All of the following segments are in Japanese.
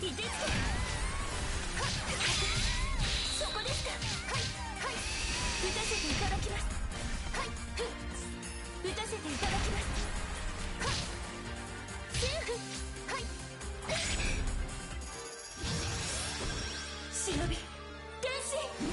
凍てつけ。そこですか。はいはい、打たせていただきます。はい、打たせていただきます。はっ、セーフ。はい、忍び天使。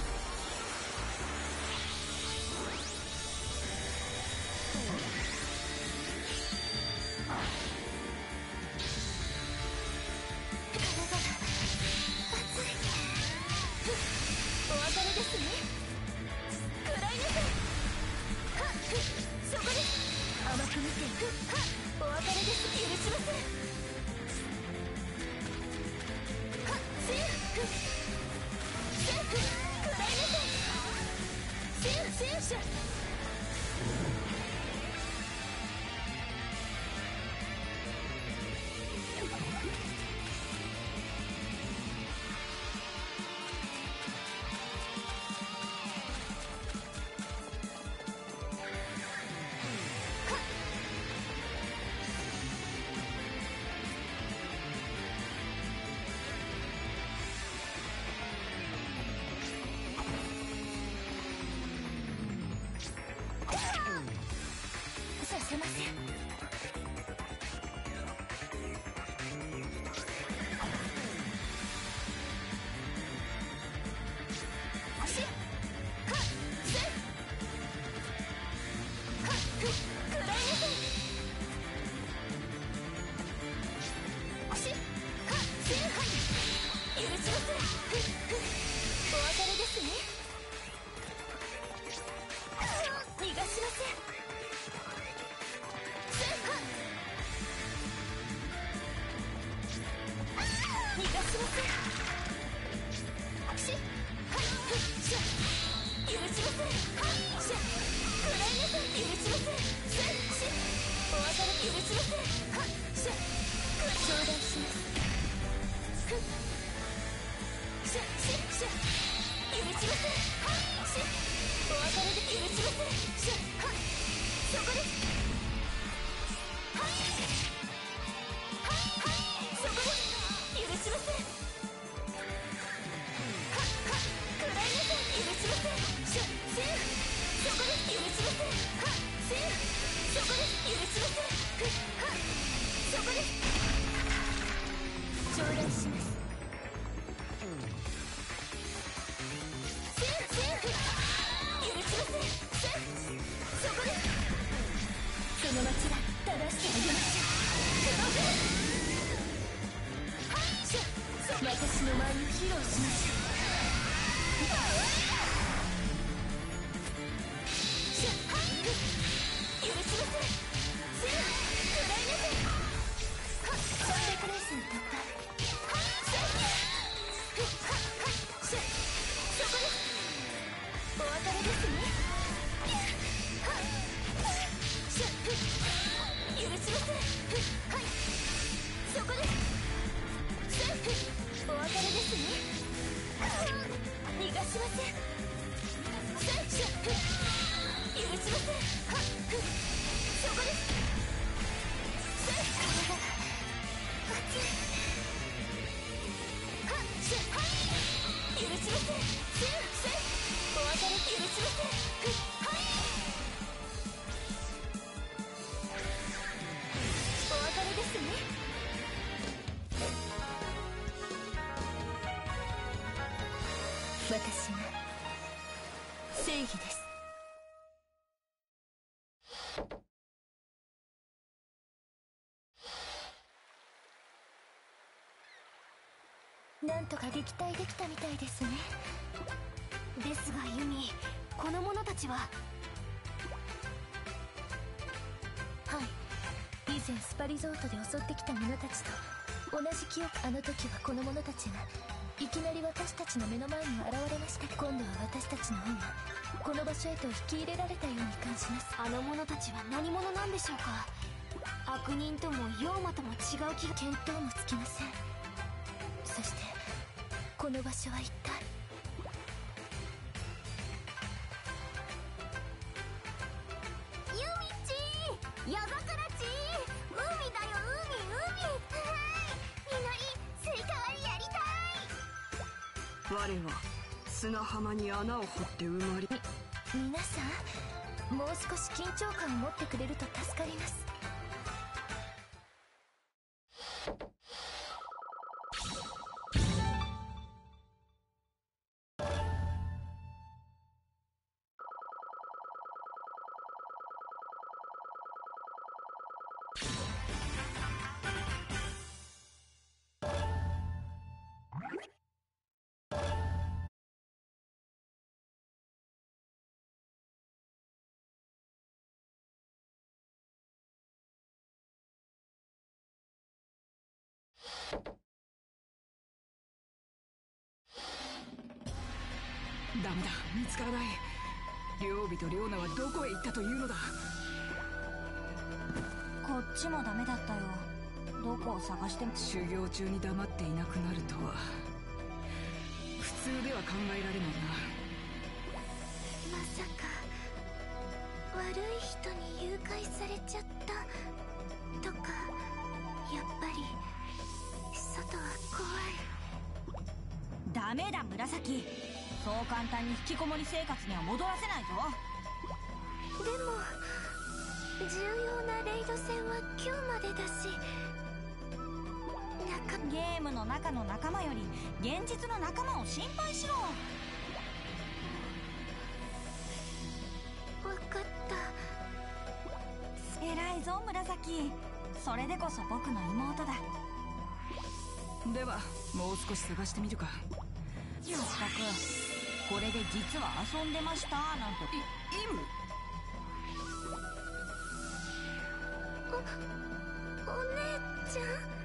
お別れですね。食らいなさい。はっ、そこです。甘く見て。はっ、お別れです。許しません。はっ、セーフ。セーフ。食らいなさい。セーフセーフシャ。させません。しっ、はっ、せっ、はっ、食らいなさい。しっ、はっ、せっ、はい、許しません。お別れですね。逃がしません。逃がしません。しっ、はい、しゃ、許しません。はい、しゃ、食らいなさい。許しません。しゃ、し、お別れ許しません。はっ、しゃ、頂戴します。ふっ、しゃ、しゃ、許しません。はい、し、お別れで許しません。しゃ、はっ、そこです。はい、はい、はい、そこです。許しません。食らいなさい。許しません。セーフ。そこです。許しません。はっ、セーフ。そこです。許しません。はっ、そこです。頂戴します。セーフセーフ。許しません。セーフ。そこです。その間違い正してあげましょう。クロフ。はい、しゃ、私の前に披露しましょう。許しません。セーフ。食らいなさい。はっ、300連戦突破。はい、セーフ。はっ、はい、シャ、そこです。お別れですね。はっ、シャ、許しません。はい、そこです。セーフ。お別れですね。逃がしません。セーフ、シャ、許しません。はっ、そこです。セーフ。体が熱い。はっ、シャ、はい、許しません。セーフセーフ。お別れ許しません。はい、お別れですね。私が正義です。なんとか撃退できたみたいですね。ですがユミ、この者たちは。はい、以前スパリゾートで襲ってきた者たちと同じ記憶。あの時はこの者たちがいきなり私たちの目の前に現れました。今度は私たちの方がこの場所へと引き入れられたように感じます。あの者たちは何者なんでしょうか。悪人とも妖魔とも違う気が。見当もつきません。そしてこの場所は一体。ユミちー、夜桜ちー、海だよ、海。はい、みのり、スイカ割りや我は砂浜に穴を掘って埋まり。 皆さん、もう少し緊張感を持ってくれると助かります。 ダメだ、見つからない。両備と両名はどこへ行ったというのだ。 こっちもダメだったよ。どこを探しても。 修行中に黙っていなくなるとは普通では考えられないな。 まさか悪い人に誘拐されちゃったとか。やっぱり外は怖い。 ダメだ紫、そう簡単に引きこもり生活には戻らせないぞ。 でも重要なレイド戦は今日までだし。 ゲームの中の仲間より現実の仲間を心配しろ。 分かった。 偉いぞ紫、それでこそ僕の妹だ。 ではもう少し探してみるか。 まったく、これで実は遊んでましたなんて。 イム。 お姉ちゃん。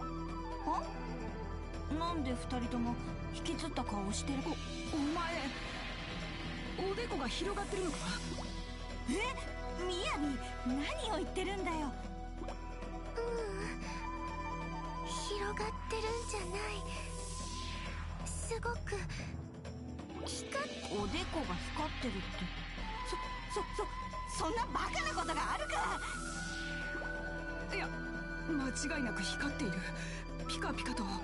なんで二人とも引きつった顔をしてる。 お前、おでこが広がってるのか。 みやび、何を言ってるんだよ。 広がってるんじゃない。すごく光っ。 おでこが光ってるって。そんなバカなことがあるか。 いや、間違いなく光っている。ピカピカと。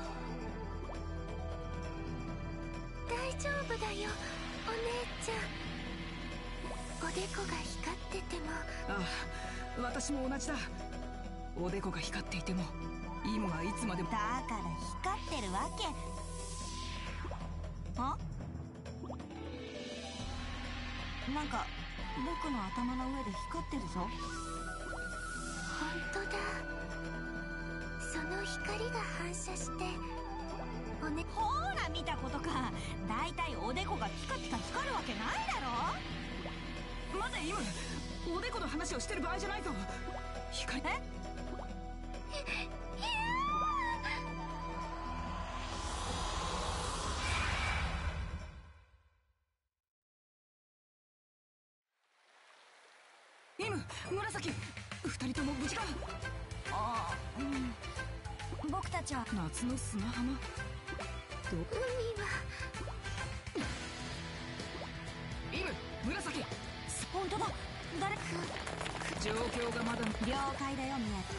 大丈夫だよお姉ちゃん。おでこが光ってても。 ああ、私も同じだ。おでこが光っていてもイムはいつまでも。 だから光ってるわけ。なんか僕の頭の上で光ってるぞ。 本当だ。その光が反射してほら見たことか。だいたいおでこがピカピカ光るわけないだろ。 待てイム、おでこの話をしてる場合じゃないぞ。光。イム、紫、二人とも無事か。 ああ、僕たちは夏の砂浜。 海は。 イム、紫。 本当だ。誰か。 状況がまだ。 了解だよ宮城。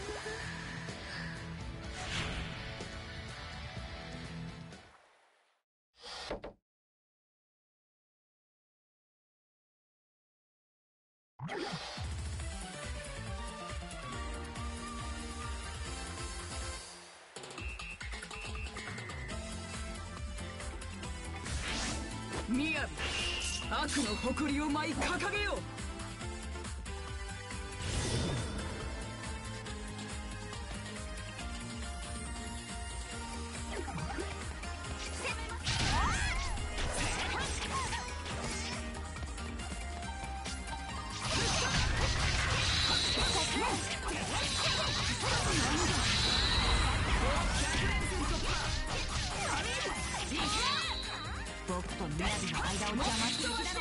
みやび、悪の誇りを舞い掲げよう。 僕と宮城の間を邪魔してるだろ。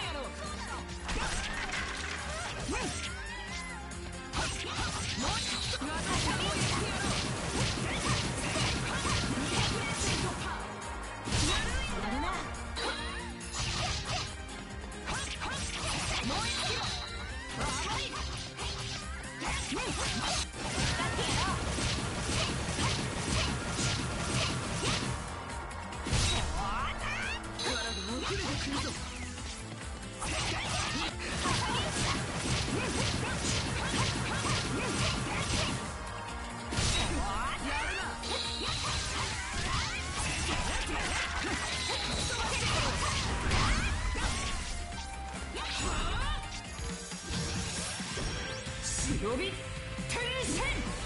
呼び転生。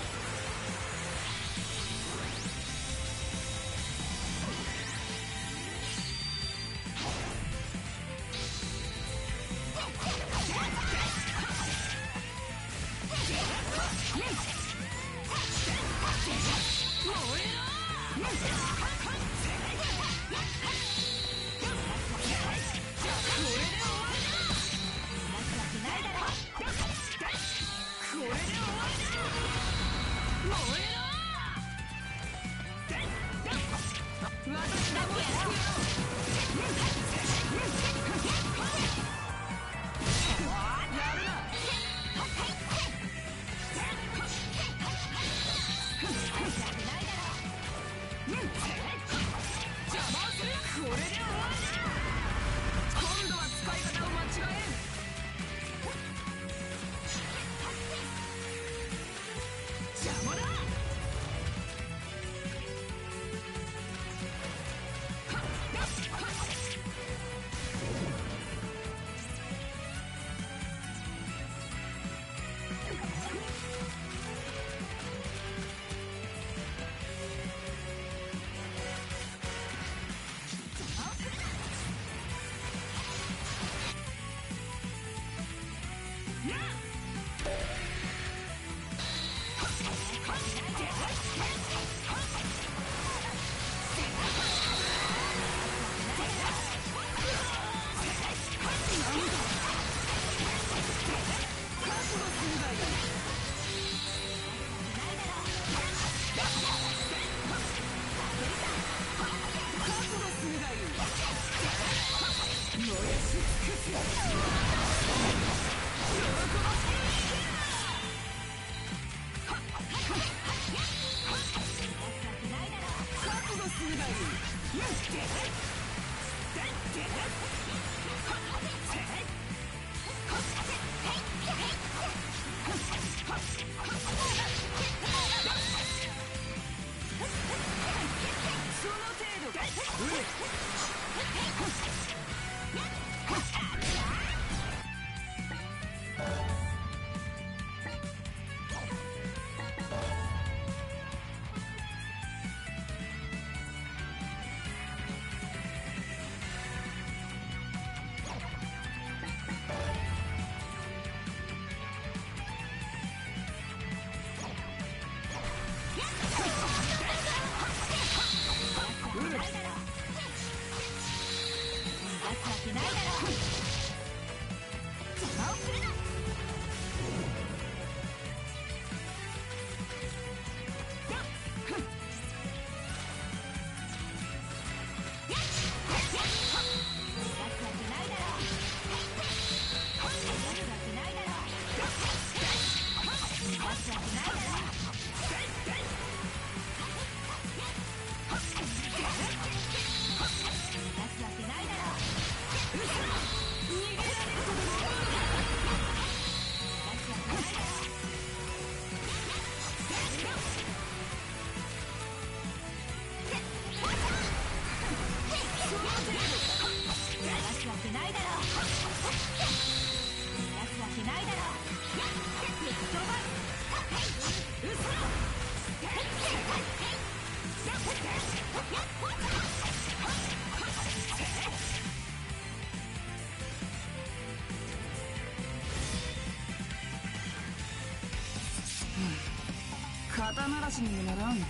肩慣らしにもならん。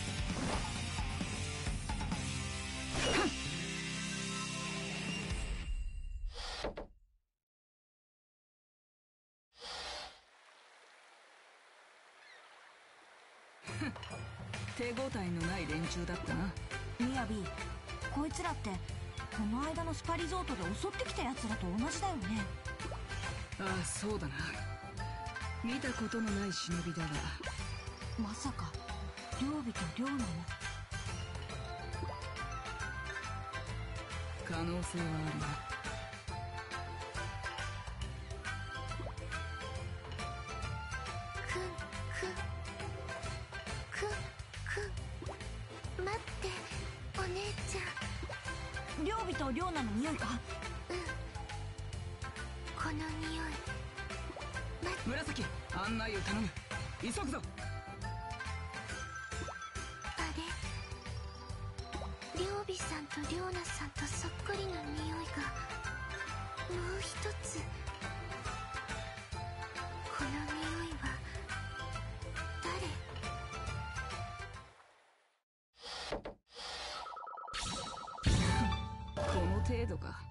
手応えのない連中だったな。 みやび、こいつらってこの間のスパリゾートで襲ってきたやつらと同じだよね。 ああ、そうだな。見たことのない忍びだが、 まさか両備と両名も。 可能性はあるな。 待ってお姉ちゃん。 両備と両名の匂いか。 うん、この匂い。 紫、 案内を頼む。急ぐぞ。 あれ、りょうびさんとりょうなさんとそっくりな匂いがもう一つ。この匂いは誰？ この程度か。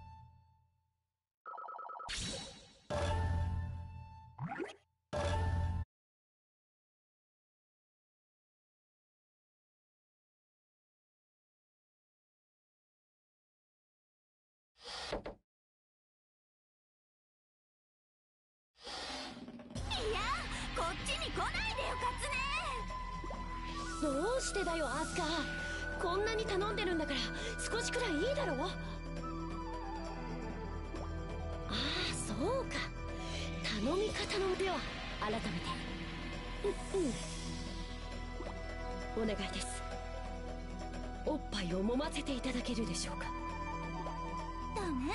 いや、こっちに来ないでよ、カツネ。 どうしてだよアスカ。こんなに頼んでるんだから少しくらいいいだろう。ああ、そうか。頼み方のでは改めてお願いです。おっぱいを揉ませていただけるでしょうか。 ダメ。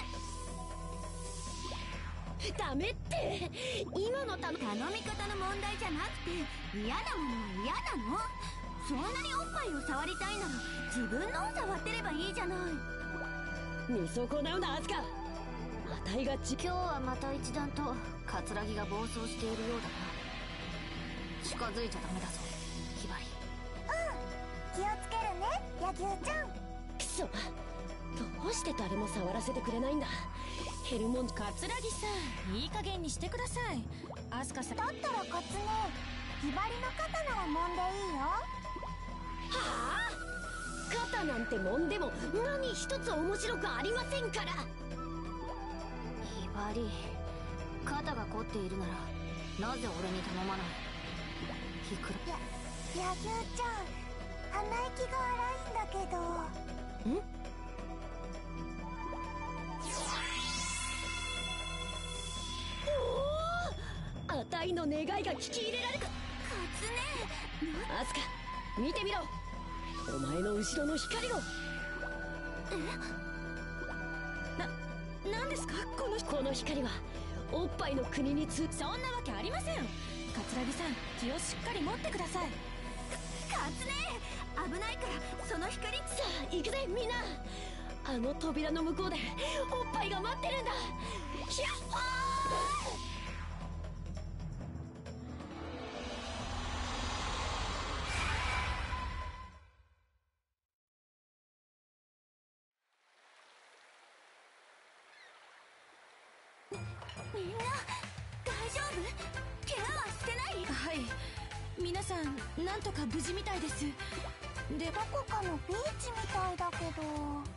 ダメって今の頼み方の問題じゃなくて、嫌なものは嫌なの。そんなにおっぱいを触りたいなら自分のを触ってればいいじゃない。 見損なうなアスカ。あたいが今日はまた一段とカツラギが暴走しているようだな。近づいちゃダメだぞ、ひばり。 気をつけるね、野球ちゃん。 くそ、どうして誰も触らせてくれないんだ。ヘルモンカツラギさん、いい加減にしてください。アスカさん。 だったらカツネ、ひばりの肩なら揉んでいいよ。 はあ、肩なんてもんでも何一つ面白くありませんから。 ひばり、肩が凝っているならなぜ俺に頼まない？ひくら。 野球ちゃん、鼻息が荒いんだけど。 あたいの願いが聞き入れられた。 カツネ。 アスカ、見てみろ。お前の後ろの光を。 何ですかこの光はおっぱいの国にそんなわけありません。カツラギさん、気をしっかり持ってください。カツネ、危ないからその光。 さあ行くぜみんな。あの扉の向こうでおっぱいが待ってるんだ。ヒャッホー。 みんな大丈夫？怪我はしてない？はい、皆さんなんとか無事みたいです。で、 どこかのビーチみたいだけど。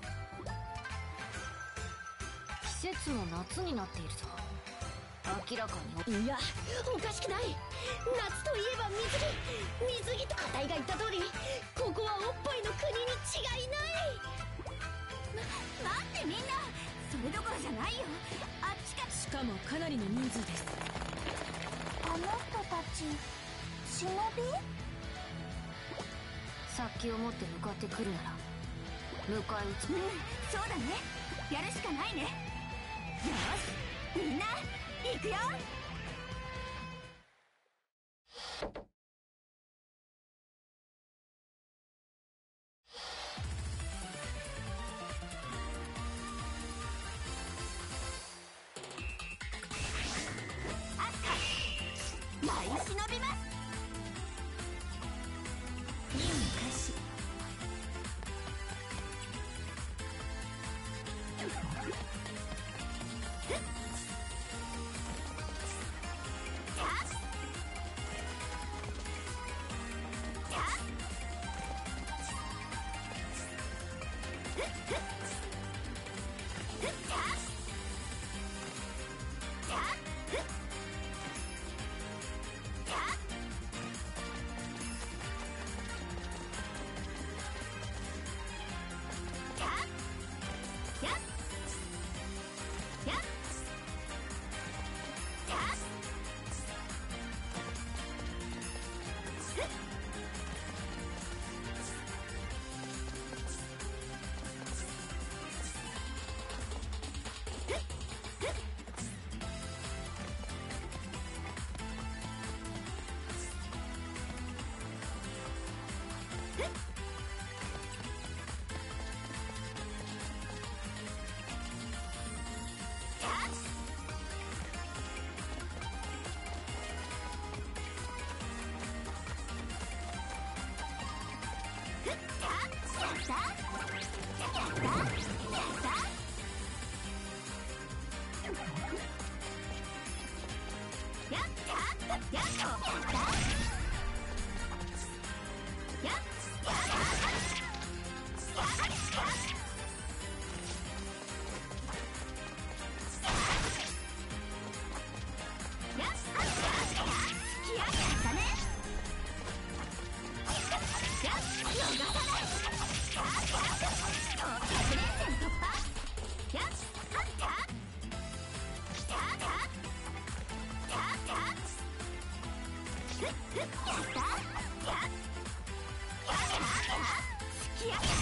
季節も夏になっているぞ。明らかに。 いや、おかしくない。夏といえば水着とあたいが言った通り、ここはおっぱいの国に違いない。 待ってみんな、それどころじゃないよ。あっちか。しかもかなりの人数です。 あの人たち、忍び？ 殺気を持って向かってくるなら迎え撃つ。 そうだね。やるしかないね。よし、みんな行くよ。アスカ、舞い忍びます。任務開始。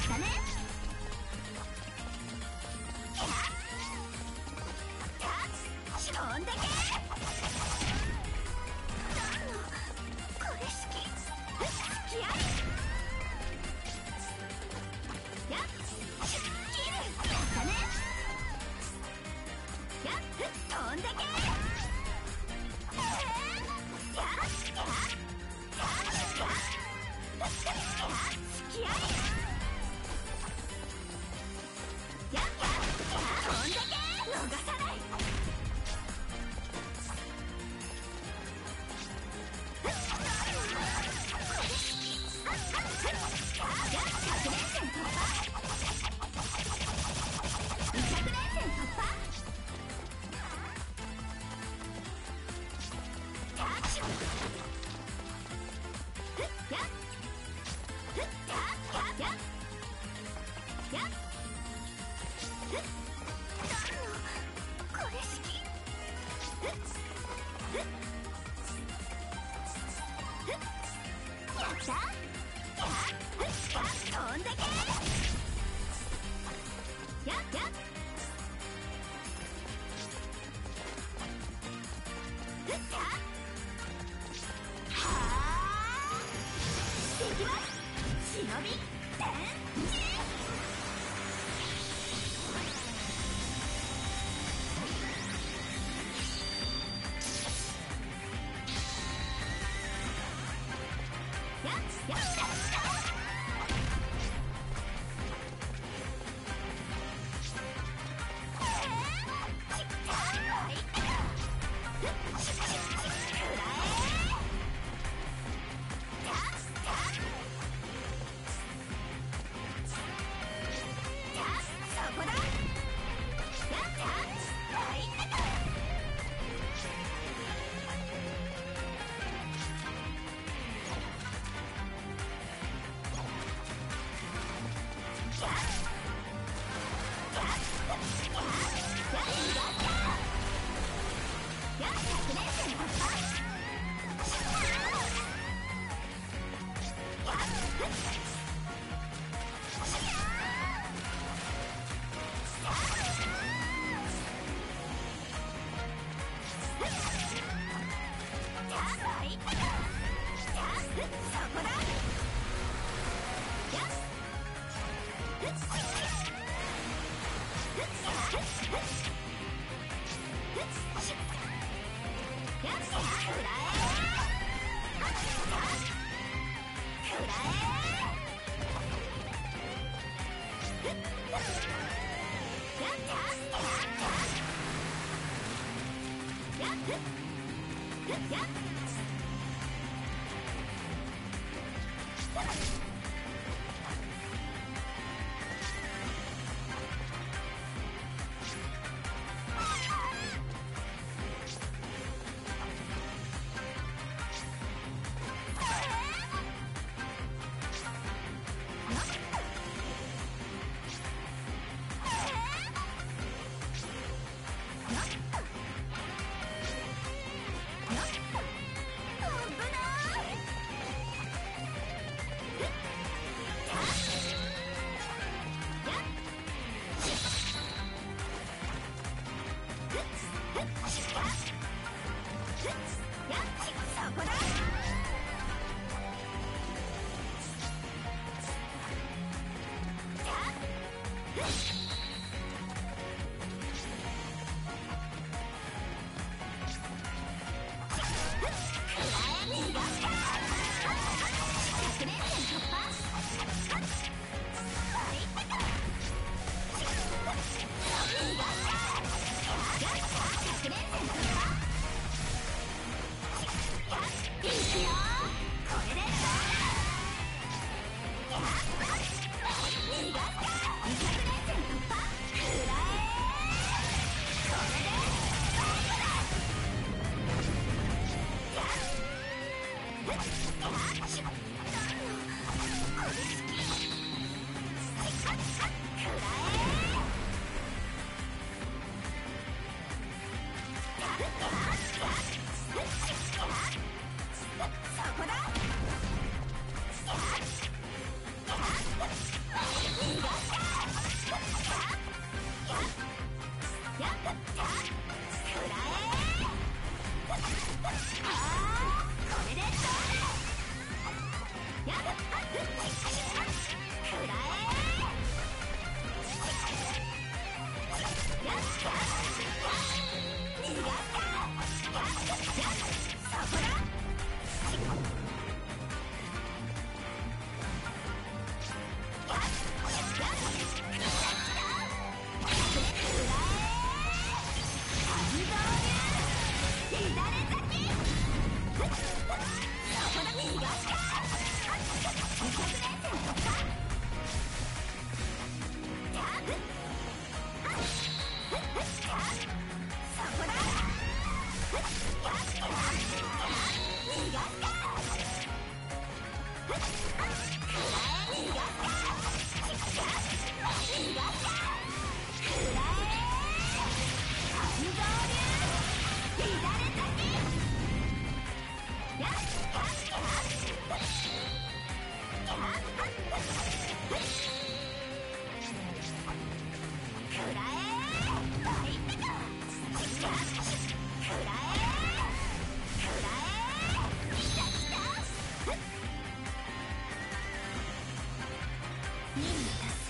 ったね。飛んでけ。これ好き。好きあり。やっ切る。やったね。やっ飛んでけ。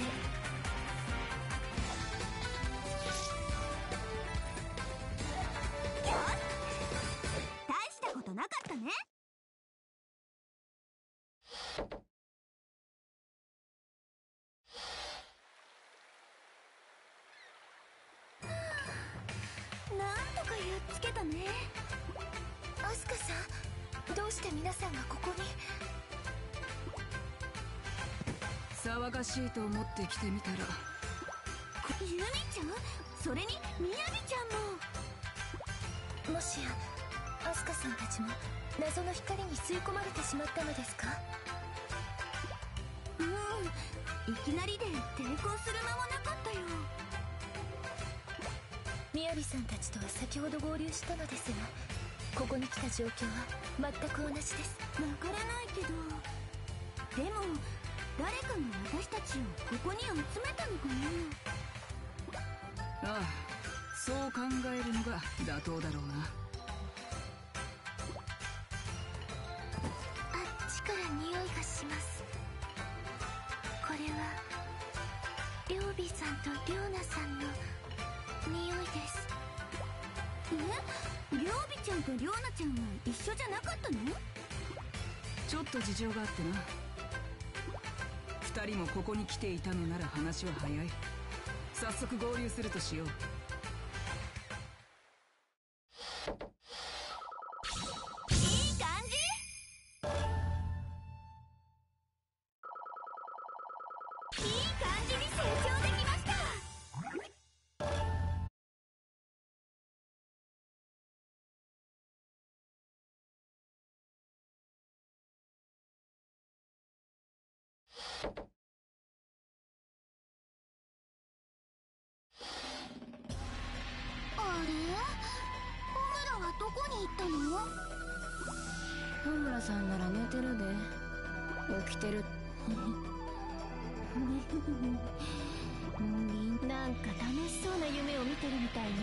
大したことなかったね。なんとかやっつけたね。 アスカさん、どうして皆さんがここに？ 騒がしいと思って来てみたら、 ユミちゃん、それにミヤビちゃんも。 もしやアスカさんたちも謎の光に吸い込まれてしまったのですか？ いきなりで抵抗する間もなかったよ。 みやびさんたちとは先ほど合流したのですが、ここに来た状況は全く同じです。 わからないけど、でも誰かが私たちをここに集めたのかな。 ああ、そう考えるのが妥当だろうな。 あっちから匂いがします。これはりょうびさんとりょうなさんの匂いです。 りょうびちゃんとりょうなちゃんは一緒じゃなかったの？ ちょっと事情があってな。二人もここに来ていたのなら話は早い。早速合流するとしよう。 いい感じ。いい感じに成長できました。 あれ？ホムラはどこに行ったの？ ホムラさんなら寝てるで。起きてる。なんか楽しそうな夢を見てるみたいね。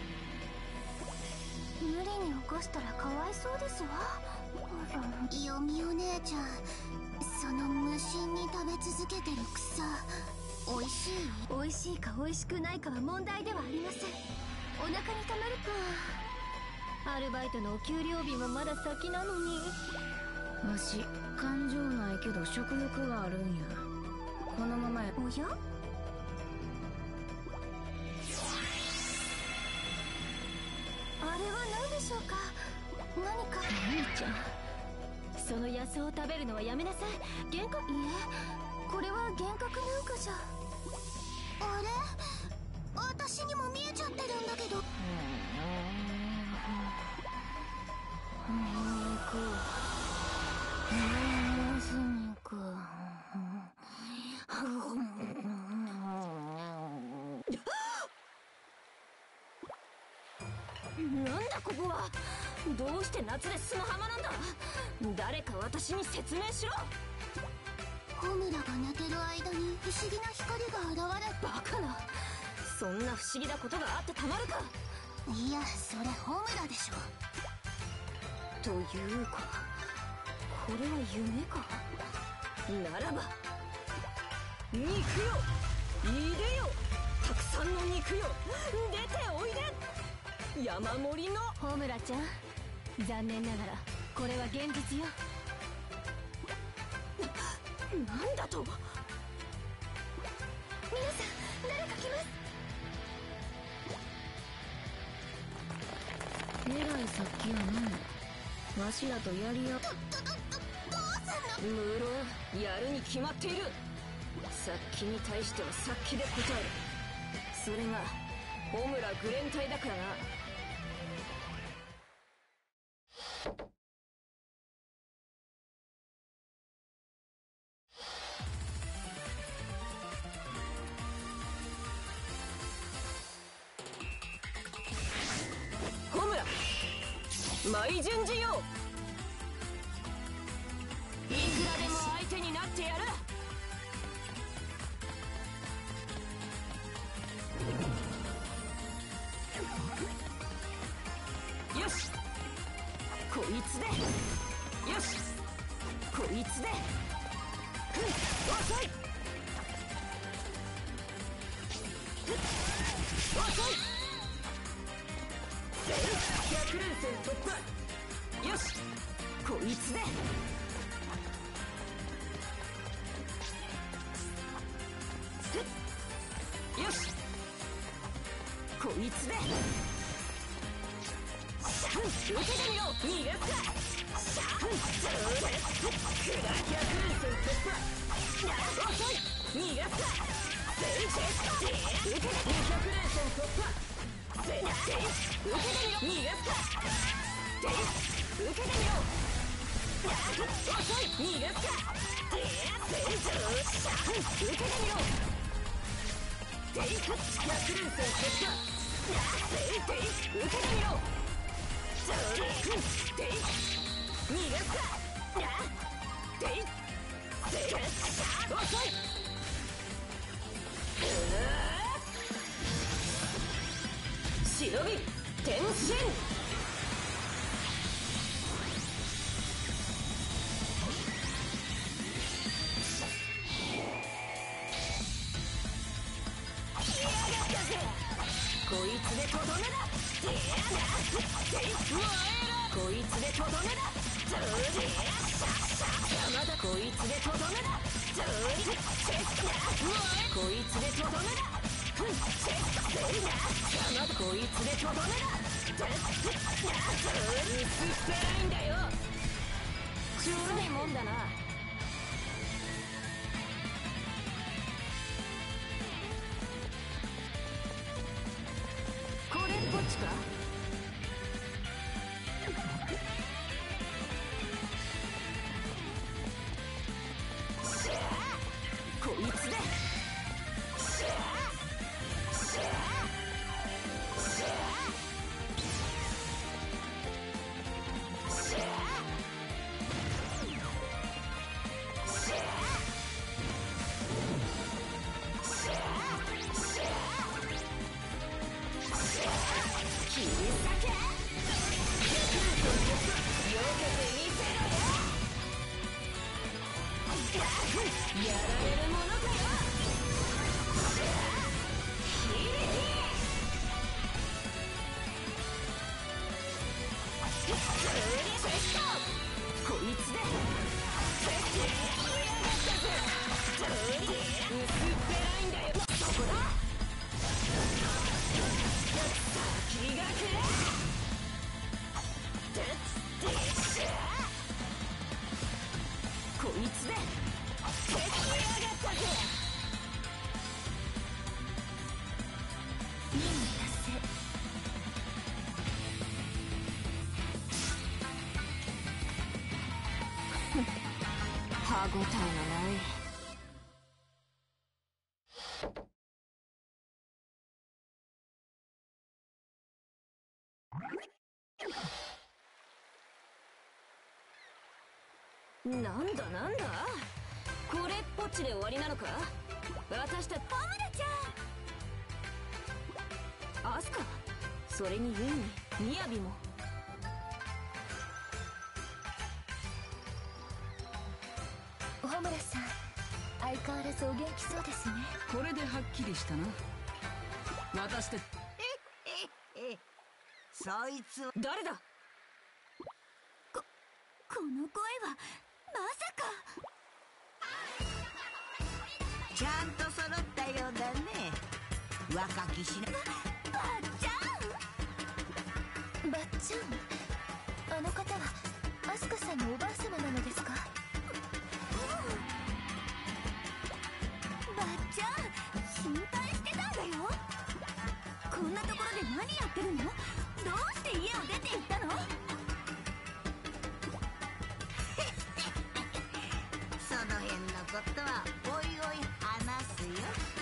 無理に起こしたらかわいそうですわ。イオミお姉ちゃん、その無心に食べ続けてる草、おいしい？ 美味しいか美味しくないかは問題ではありません。お腹にたまるか。アルバイトのお給料日もまだ先なのに。わし感情ないけど食欲はあるんや。このままや。 おや？あれは何でしょうか？何か。 兄ちゃん、その野草を食べるのはやめなさい。幻覚。 いえ、これは幻覚なんかじゃ。あれ？私にも見えちゃってるんだけど。 なんだここは。どうして夏で砂浜なんだ。誰か私に説明しろ。 ホムラが寝てる間に不思議な光が現れ。 バカな。そんな不思議なことがあってたまるか。 いや、それホムラでしょ。 というか、これは夢か。ならば肉よ、いでよ。たくさんの肉よ、出ておいで。山盛りの。ホムラちゃん、残念ながらこれは現実よ。なんだと。 皆さん、誰か来ます。 えらいさっきやな。わしらとやり合う。 どうすんの？ 無論やるに決まっている。殺気に対しては殺気で答える。それがホムラグレン隊だからな。ホムラ舞順次よ。いくらでも相手になってやる。よし、こいつで。よし、こいつで。遅い。 戦突破。よし、こいつで。よし、こいつで。受けてみろ。逃がすか。クラキャク連戦突破。遅い。逃がすか。受けてみろ。200連戦突破。受けてみろ。逃がすか。受けてみろ。遅い。逃がすか。受けてみろ。100連戦突破。受けてみろ。逃がすか。遅い。忍び転身。こいつでとどめだ。こいつでとどめだ。まだこいつでとどめだ。こいつでとどめだ。まだこいつでとどめだ。薄っぺらいんだよ。ちょろいもんだな。これっぽっちか。こいつで。切り裂け。避けてみせろよ。やられるものかよ。こいつで。薄っぺらいんだよ。そこだ。先がくれ。こいつで。敵やがったぜ。 任務達成。 歯ごたえがない。なんだなんだ、これっぽっちで終わりなのか。私たちホムラちゃん、アスカ、それにユミ、みやびも。 ホムラさん、相変わらずお元気そうですね。 これではっきりしたな。私たちそいつは誰だ。 この声はまさか。 ちゃんと揃ったようだね。若きしなばっちゃん。ばっちゃん、あの方はアスカさんのおばあ様なのですか。ばっちゃん、心配してたんだよ。こんなところで何やってるの。どうして家を出て行ったの。 その辺のことはおいおい話すよ。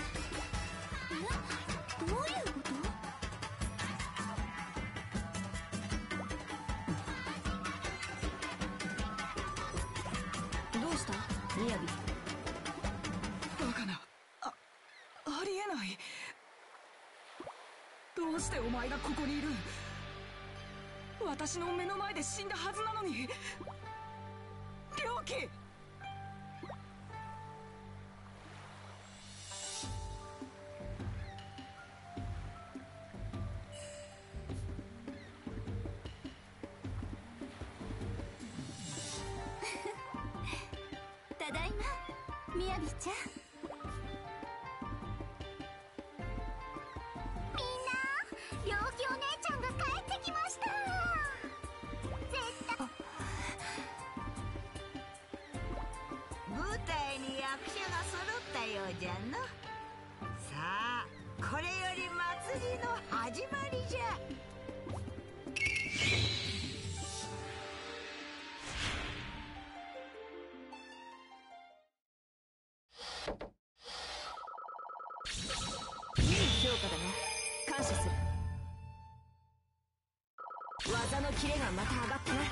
どういうこと。 どうしたみやび。 バカな。ありえない。どうしてお前がここにいる。私の目の前で死んだはずなのに。良樹。 ただいま、みやびちゃん。 みんな、陽気お姉ちゃんが帰ってきました。絶対舞台に役者が揃ったようじゃの。さあ、これより祭りの始まりじゃ。 いい評価だな。感謝する。技のキレがまた上がったな。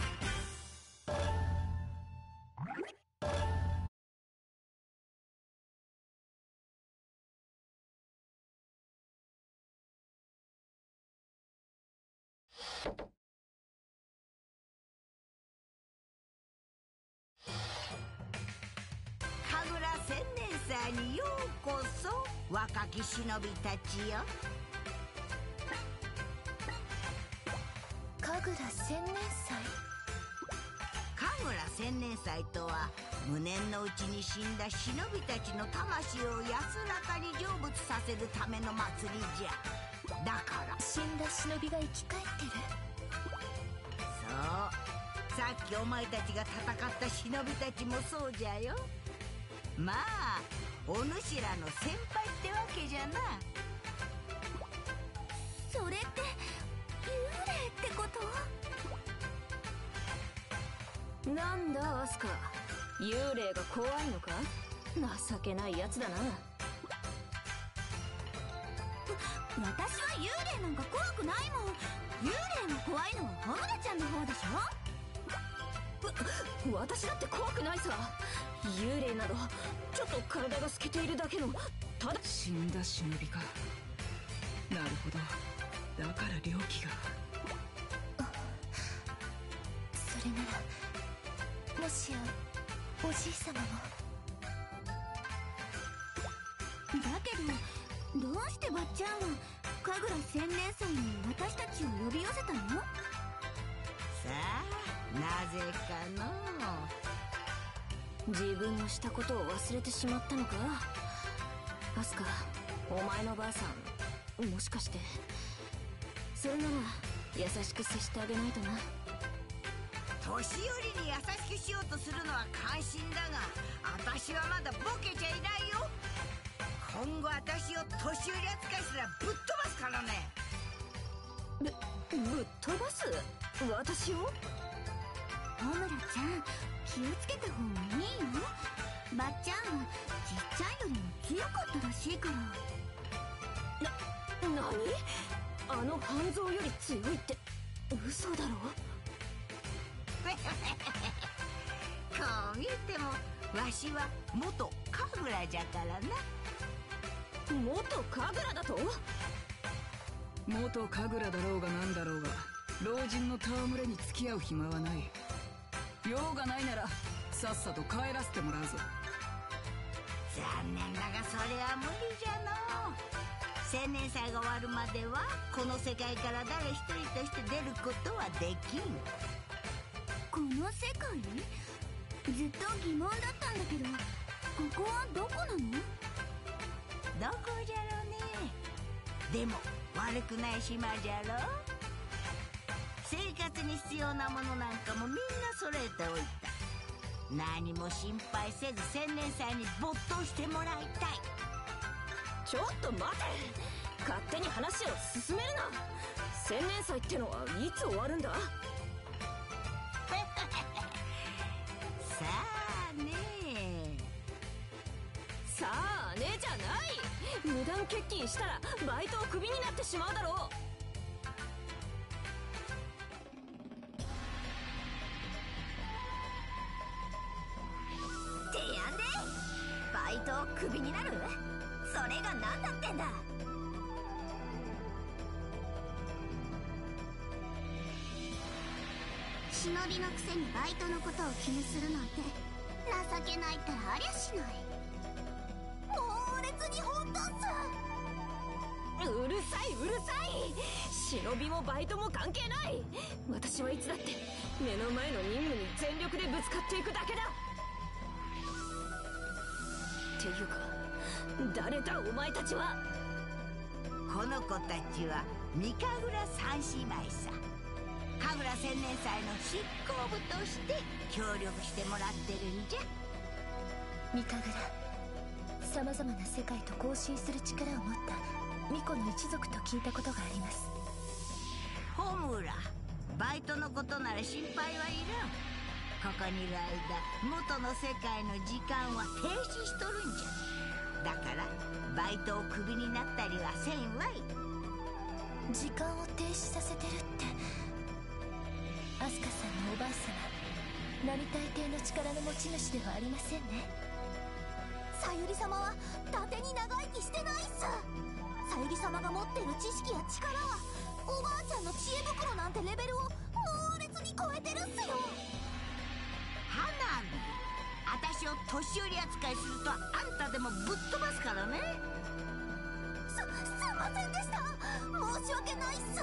神楽千年祭にようこそ、若き忍びたちよ。 神楽千年祭。 神楽千年祭とは、無念のうちに死んだ忍びたちの魂を安らかに成仏させるための祭りじゃ。だから死んだ忍びが生き返ってる。 そう、さっきお前たちが戦った忍びたちもそうじゃよ。まあお主らの先輩ってわけじゃな。 それって幽霊ってこと？ なんだアスカ、幽霊が怖いのか？情けないやつだな。 私は幽霊なんか怖くないもん。幽霊が怖いのはハムラちゃんの方でしょ。 私だって怖くないさ。幽霊などちょっと体が透けているだけのただ。 死んだ忍びか。なるほど、だから猟奇が。 それならもしやおじい様も。だけどどうしてばっちゃんは神楽千年祭に私たちを呼び寄せたの？ さあ、なぜかの。 自分のしたことを忘れてしまったのか？アスカ、お前のばあさん、もしかして。それなら優しく接してあげないとな。 年寄りに優しくしようとするのは感心だが、私はまだボケちゃいないよ。今後私を年寄り扱いすらぶっ飛ばすからね。 ぶっ飛ばす？私を？ ハムラちゃん、気をつけた方がいいよ。ばっちゃんはちっちゃいよりも強かったらしいから。 何？あの半蔵より強いって嘘だろ？ こう見てもわしは元神楽じゃからな。 元神楽だと？ 元神楽だろうがなんだろうが、老人の戯れに付き合う暇はない。用がないならさっさと帰らせてもらうぞ。 残念だがそれは無理じゃの。千年祭が終わるまではこの世界から誰一人として出ることはできん。 この世界？ずっと疑問だったんだけど、ここはどこなの？ どこじゃろうね。でも悪くない島じゃろ。生活に必要なものなんかもみんな揃えておいた。何も心配せず千年祭に没頭してもらいたい。 ちょっと待て、勝手に話を進めるな。千年祭ってのはいつ終わるんだ？ さあね。 さあねじゃない。無断欠勤したらバイトをクビになってしまうだろう。 てやんでバイトをクビになる？それが何だってんだ。 忍びのくせにバイトのことを気にするなんて情けないったらありゃしない。猛烈に本当っす。 うるさいうるさい。忍びもバイトも関係ない。私はいつだって目の前の任務に全力でぶつかっていくだけだ。 っていうか、誰だお前たちは。 この子たちは三神楽三姉妹さ。神楽千年祭の執行部として協力してもらってるんじゃ。 三神楽、さまざまな世界と交信する力を持った巫女の一族と聞いたことがあります。 ホムラ、バイトのことなら心配はいらん。ここにいる間、元の世界の時間は停止しとるんじゃ。だからバイトをクビになったりはせんわい。 時間を停止させてるって、アスカさんのおばあ様、並大抵の力の持ち主ではありませんね。 さゆり様は伊達に長生きしてないっす。さゆり様が持ってる知識や力はおばあちゃんの知恵袋なんてレベルを猛烈に超えてるっすよ。 花火、私を年寄り扱いするとあんたでもぶっ飛ばすからね。 すいませんでした。申し訳ないっす。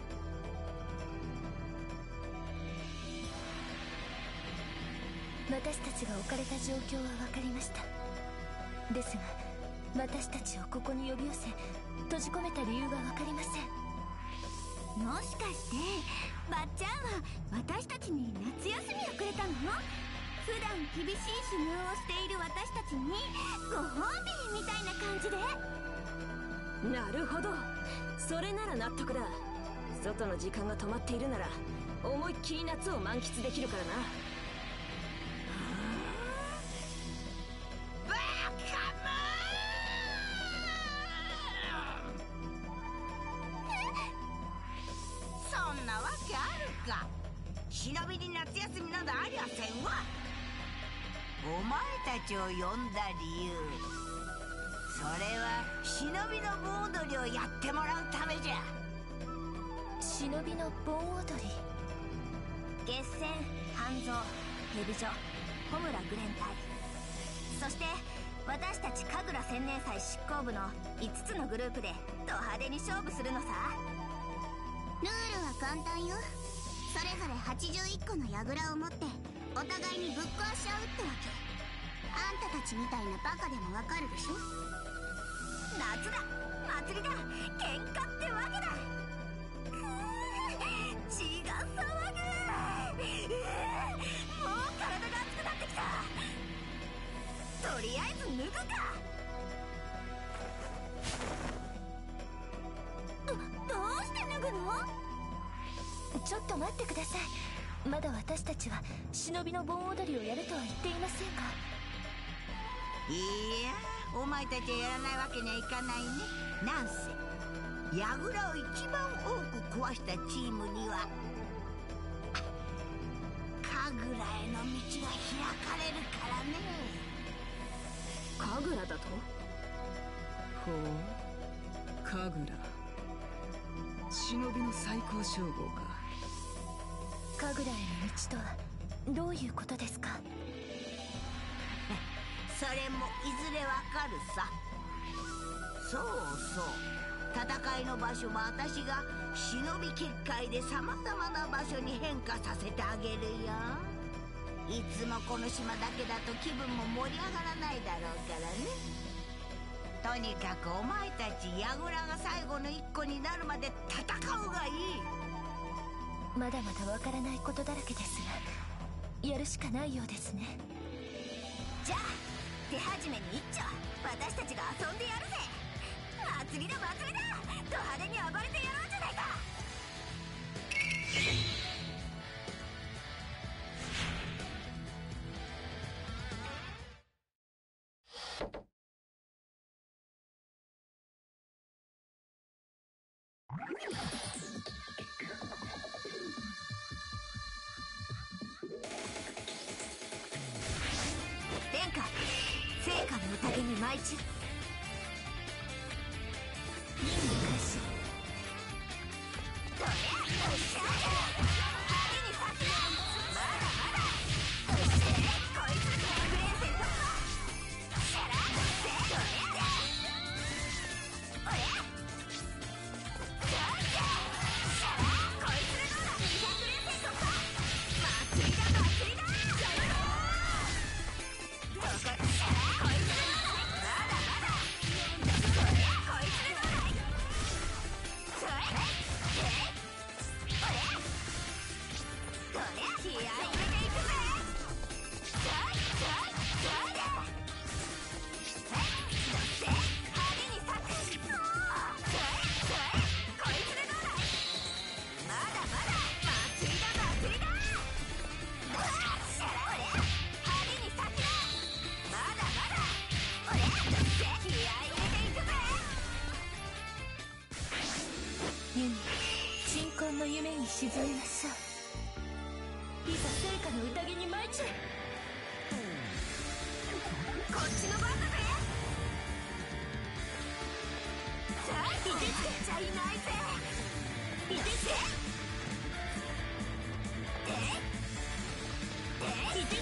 私たちが置かれた状況は分かりました。ですが私たちをここに呼び寄せ閉じ込めた理由が分かりません。 もしかしてばっちゃんは私たちに夏休みをくれたの？普段厳しい修行をしている私たちにご褒美みたいな感じで。 なるほど、それなら納得だ。外の時間が止まっているなら思いっきり夏を満喫できるからな。 そんなわけあるか。忍びに夏休みなどありゃせんわ。お前たちを呼んだ理由、それは忍びの盆踊りをやってもらうためじゃ。 忍びの盆踊り。 月戦、半蔵、蛇女、ホムラグレン隊、そして私たち神楽千年祭執行部の5つのグループでド派手に勝負するのさ。 ルールは簡単よ。それぞれ81個の櫓を持ってお互いにぶっ壊し合うってわけ。あんたたちみたいなバカでもわかるでしょ。 夏だ、祭りだ、喧嘩ってわけだ。血が騒ぐ。もう体が熱くなってきた。とりあえず脱ぐか。どうして脱ぐの？ ちょっと待ってください。まだ私たちは忍びの盆踊りをやるとは言っていませんが。 いや、お前たちはやらないわけにはいかないね。なんせ櫓を一番多く壊したチームには神楽への道が開かれるからね。 神楽だと？ ほう、神楽、忍びの最高称号か。 神楽への道とはどういうことですか？ それもいずれわかるさ。そうそう、戦いの場所も私が忍び結界でさまざまな場所に変化させてあげるよ。いつもこの島だけだと気分も盛り上がらないだろうからね。とにかくお前たち櫓が最後の一個になるまで戦うがいい。 まだまだわからないことだらけですが、やるしかないようですね。 じゃあ手始めに一丁私たちが遊んでやるぜ。祭りだ祭りだ、ド派手に暴れてやろうじゃないか。殿下、聖火の宴に舞い散る。任務開始。どりゃ、おっしゃー。派手に立つよ。まだまだ。そしてこいつグレーセン突破。シャラせどりゃ。おりゃ。どうじゃ。シャラこいつらの200連戦突破。祭りだ祭りだ。どこシャラこいつらのユニ、鎮魂の夢に沈みましょう。いざ聖火の宴に舞い散れ。 こっちの番だぜ。さあ、いてつけちゃいないぜ。いてつけいてつけ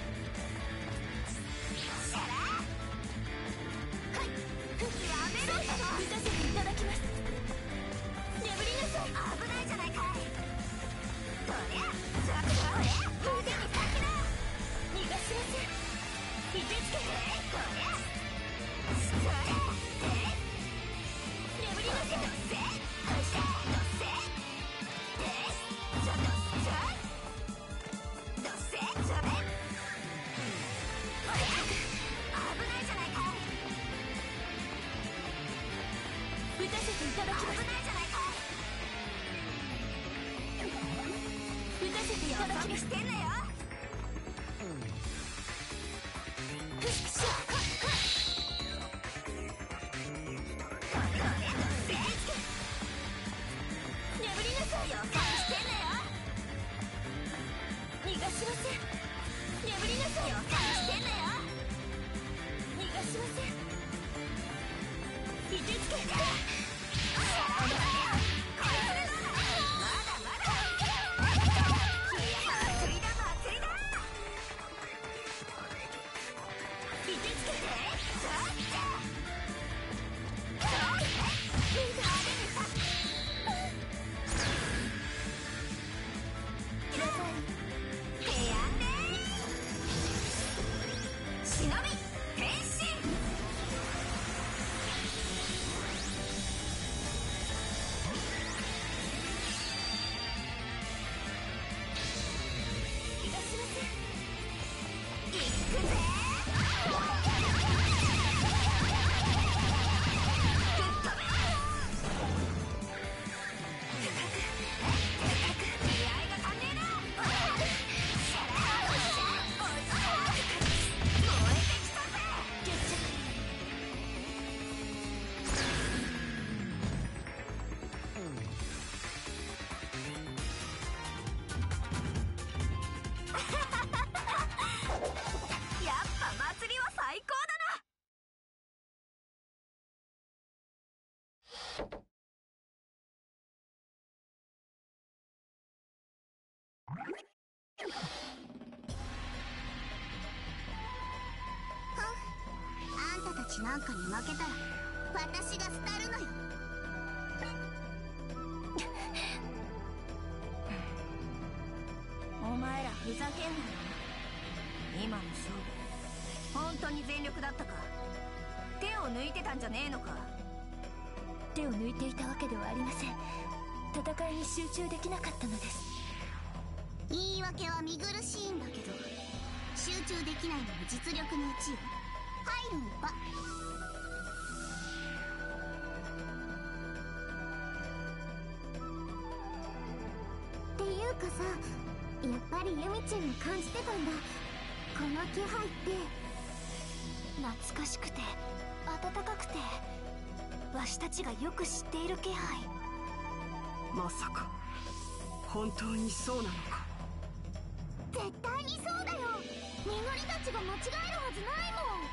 シャラはい、やめろよ。 打たせていただきます。眠りなさい。 危ないじゃないかい。こりゃちょっとこれ派手に先だ。 逃がしません。 いてつけこりゃそれ眠りなさい。 どっせどっせどっせちょっとどっせそれ危ないじゃないかい。 打たせていただきます。 危ないじゃないかい。 打たせていただきます。 してんだよ。 眠りなさい。 予感してんだよ。 逃がしません。眠りなさい。 予感してんだよ。 逃がしません。いてつけ。 あんたたちなんかに負けたら私が廃るのよ。 お前らふざけんなよ。今の勝負本当に全力だったか。手を抜いてたんじゃねえのか。 手を抜いていたわけではありません。戦いに集中できなかったのです。 言い訳は見苦しいんだけど、集中できないのも実力のうちよ。入るんば。っていうかさ、やっぱりユミちゃんが感じてたんだ。この気配って懐かしくて温かくて、わしたちがよく知っている気配。 まさか本当にそうなのか。 絶対にそうだよ。みのりたちが間違えるはずない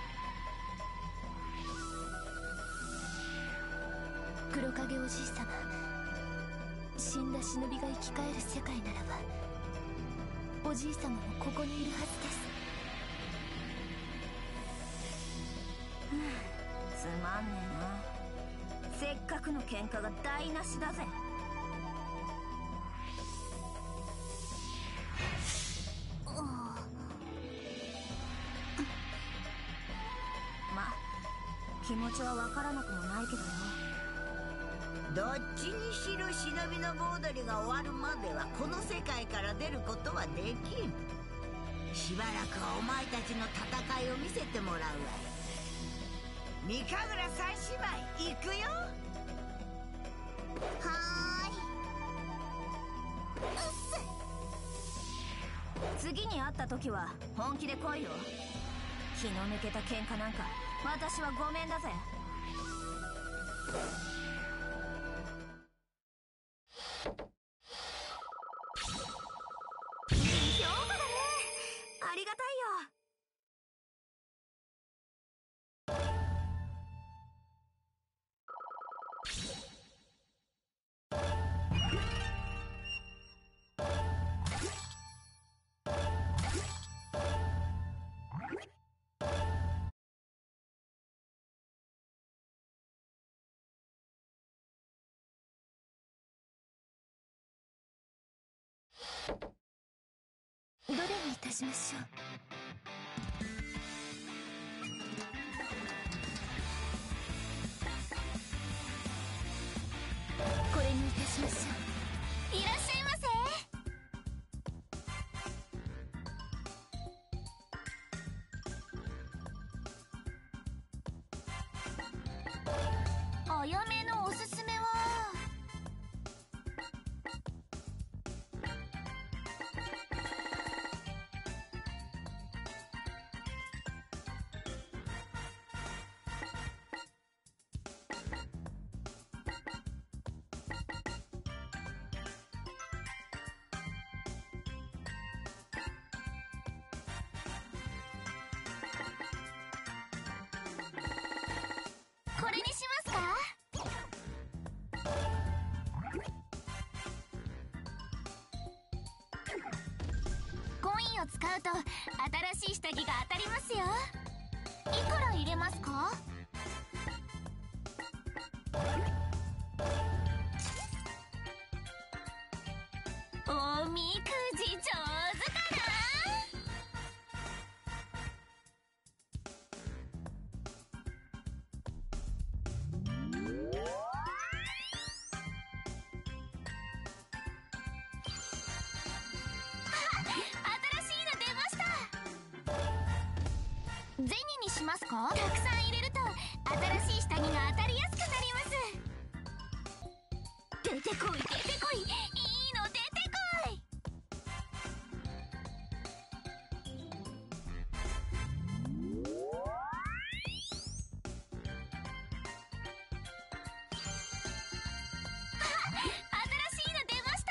もん。 黒影おじい様、死んだ忍びが生き返る世界ならば、おじい様もここにいるはずです。 つまんねえな。せっかくの喧嘩が台無しだぜ。ま、気持ちはわからなくもないけどよ。 どっちにしろ忍びの盆踊りが終わるまではこの世界から出ることはできん。しばらくはお前たちの戦いを見せてもらうわい。三神楽三姉妹行くよ。 はーい。 次に会った時は本気で来いよ。気の抜けた喧嘩なんか私はごめんだぜ。 どれにいたしましょう。これにいたしましょう。 いらっしゃいませ。お嫁のおすすめはこれにしますか？コインを使うと新しい下着が当たりますよ。いくら入れますか？おみくじ上手かな？銭にしますか？たくさん入れると新しい下着が当たりやすくなります。出てこい出てこい、いいの出てこい。新しいの出ました。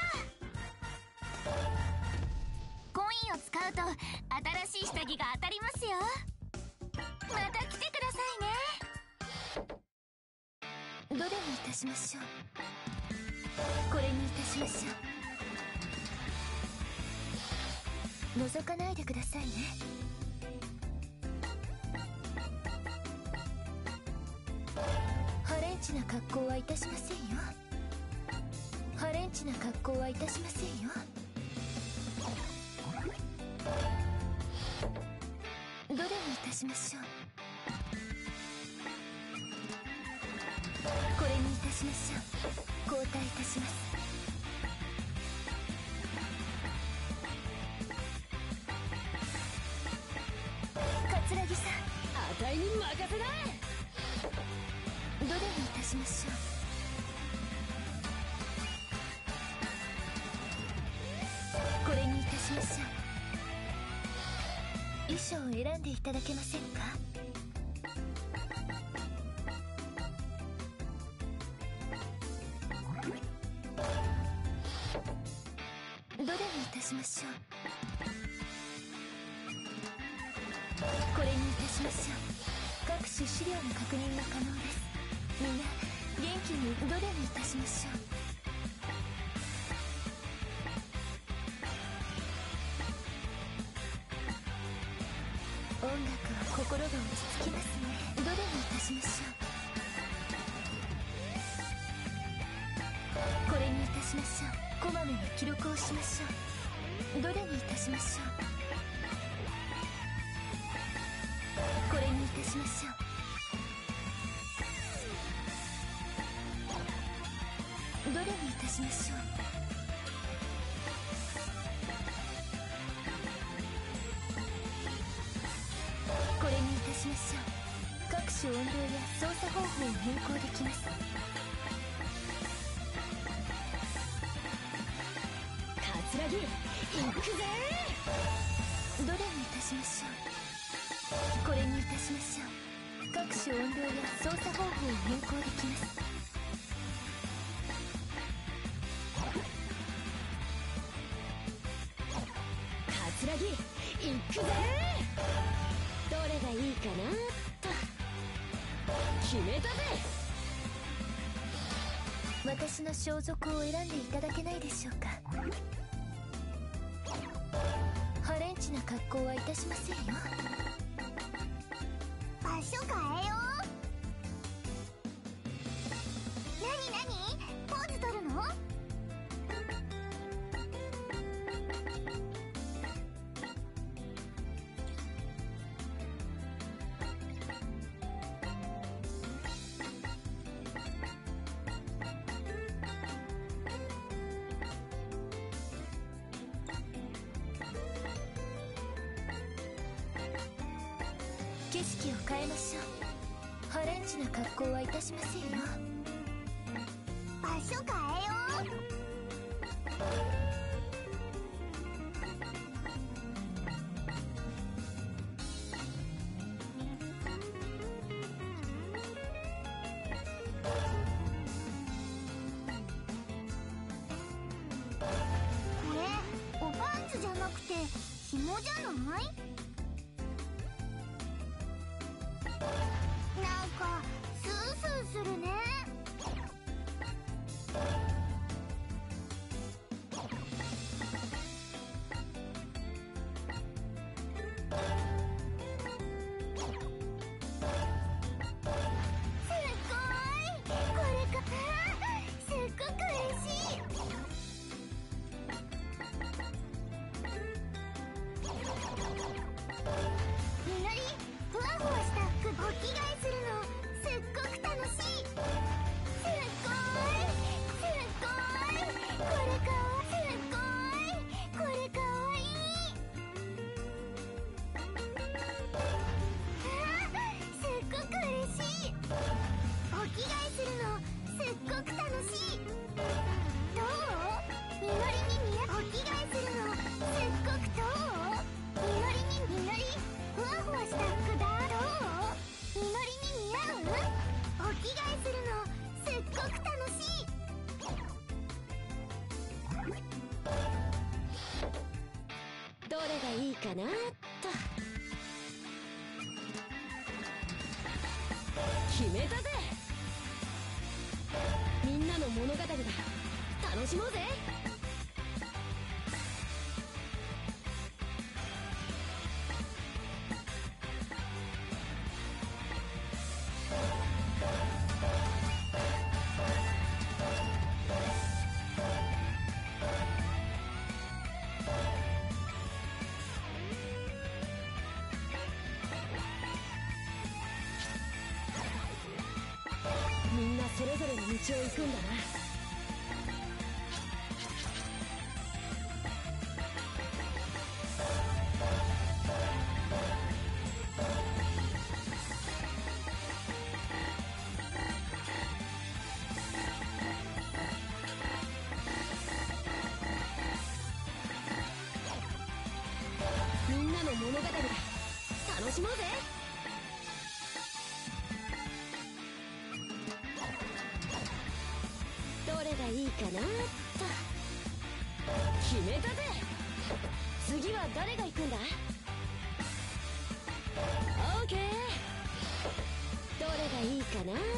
コインを使うと新しい下着が当たりますよ。また来てくださいね。 どれにいたしましょう。これにいたしましょう。覗かないでくださいね。ハレンチな格好はいたしませんよ。ハレンチな格好はいたしませんよ。どれにいたしましょう。これにいたしましょう。交代いたします。桂木さん、 あたいに任せな。 どれにいたしましょう。これにいたしましょう。衣装を選んでいただけませんか？どれにいたしましょう。これにいたしましょう。各種資料の確認が可能です。みんな元気に。どれにいたしましょう。音楽は心が落ち着きますね。どれにいたしましょう。これにいたしましょう。こまめな記録をしましょう。どれにいたしましょう。これにいたしましょう。どれにいたしましょう。これにいたしましょう。各種音量や操作方法を変更できます。 桂木、行くぜ。 どれにいたしましょう。これにいたしましょう。各種音量や操作方法を変更できます。 桂木、行くぜ。どれがいいかなと決めたぜ。 私の装束を選んでいただけないでしょうか。ハレンチな格好はいたしませんよ。 場所変えよう。なになに、ポーズ取るの？ 知識を変えましょう。ハレンチな格好はいたしませんよ。 場所変えよう。これおパンツじゃなくて紐じゃない？なんかスースーするね。 どれがいいかなっと。決めたぜ。みんなの物語だ。楽しもうぜ。みんなそれぞれの道を行くんだな。みんなの物語だ。楽しもうぜ。どれがいいかなっと。決めたぜ。次は誰が行くんだ？オーケー。どれがいいかなっと。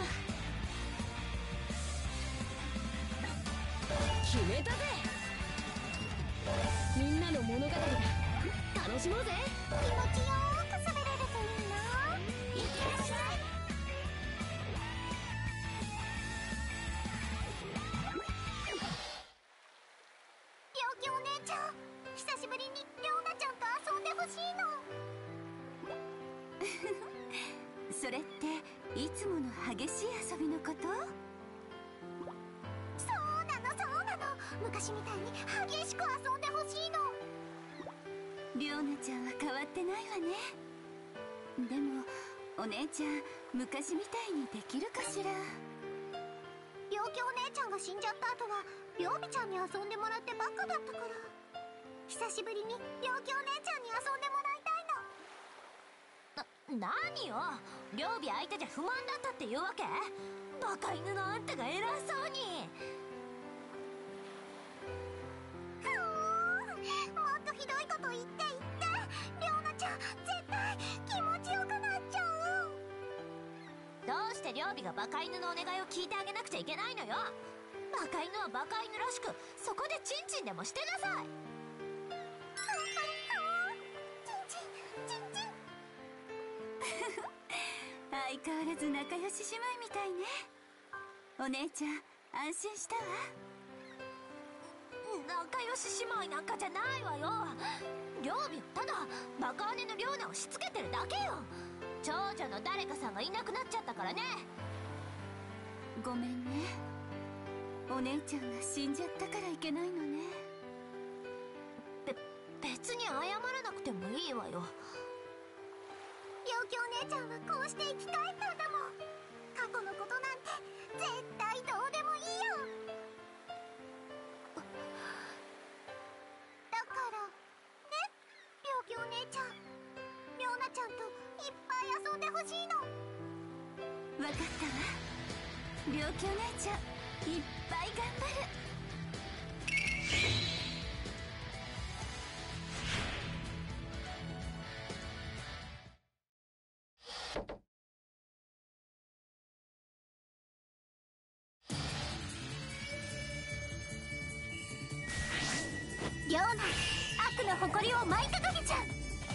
決めたぜ。みんなの物語だ。楽しもうぜ。 気持ちよーく滑れるといいな。いってらっしゃい。陽気お姉ちゃん、久しぶりにりょうなちゃんと遊んでほしいの。 それっていつもの激しい遊びのこと？ そうなのそうなの。昔みたいに激しく遊んでほしいの。 りょうなちゃんは変わってないわね。でもお姉ちゃん昔みたいにできるかしら？ 陽気お姉ちゃんが死んじゃった後はりょうびちゃんに遊んでもらってばっかだったから、久しぶりに陽気お姉ちゃんに遊んでもらいたいの。何よ、りょうび相手じゃ不満だったっていうわけ？バカ犬のあんたが偉そうに。もっとひどいこと言ってりょうなちゃん絶対気持ちよくなっちゃう。どうしてりょうびがバカ犬のお願いを聞いてあげなくちゃいけないのよ。バカ犬はバカ犬らしくそこでチンチンでもしてなさい。チンチンチンチン。 相変わらず仲良し姉妹みたいね。お姉ちゃん安心したわ。 仲良し姉妹なんかじゃないわよ。りょうびはただバカ姉のりょうなをしつけてるだけよ。長女の誰かさんがいなくなっちゃったからね。 ごめんね。お姉ちゃんが死んじゃったからいけないのね。 別に謝らなくてもいいわよ。陽気おちゃんはこうして生き返ったんだもん。過去のことなんて絶対どうでもいいよ。だからね、病気お姉ちゃん、りょうなちゃんといっぱい遊んでほしいの。 分かったわ。病気お姉ちゃんいっぱい頑張る。 りょうな、悪の誇りを舞い掲げちゃう。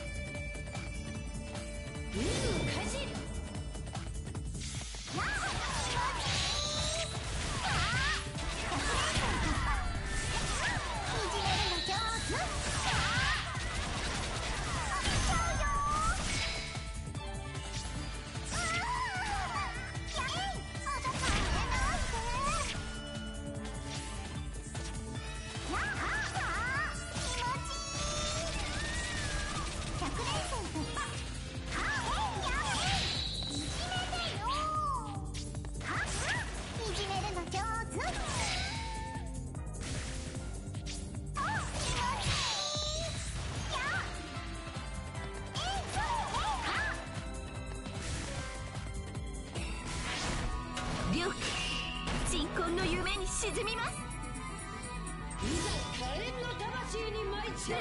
竜開示。鎮魂の夢に沈みます。 いざ可憐の魂に舞い散れ。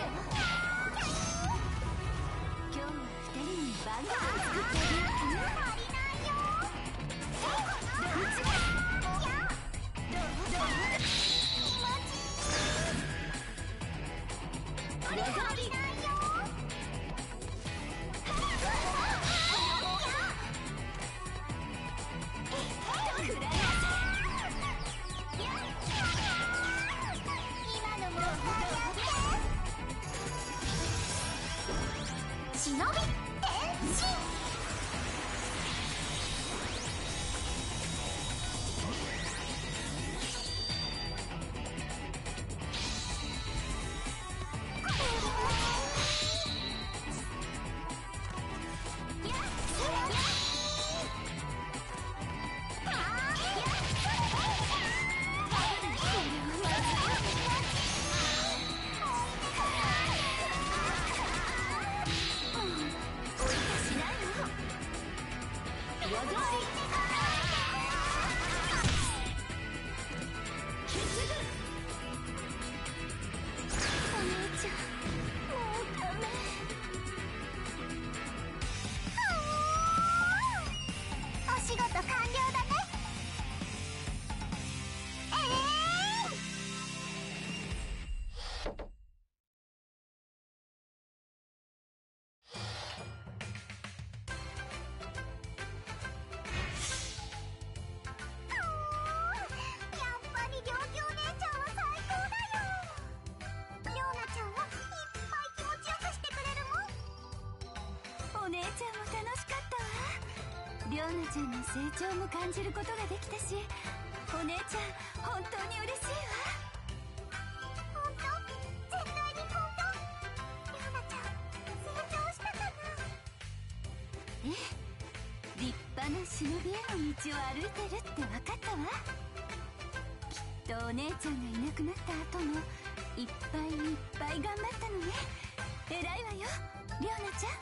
今日は2人に晩ご飯作ってあげようかな。 足りないよ。忍び転身。お仕事完了だね。やっぱりりょうきお姉ちゃんは最高だよ。りょうなちゃんはいっぱい気持ちよくしてくれるもん。 お姉ちゃんも楽しかったわ。りょうなちゃんの成長も感じることができたし、お姉ちゃん本当に嬉しいわ。 本当？絶対に本当？りょうなちゃん成長したかな？ ええ、立派な忍びへの道を歩いてるって分かったわ。きっとお姉ちゃんがいなくなった後もいっぱいいっぱい頑張ったのね。偉いわよ、りょうなちゃん。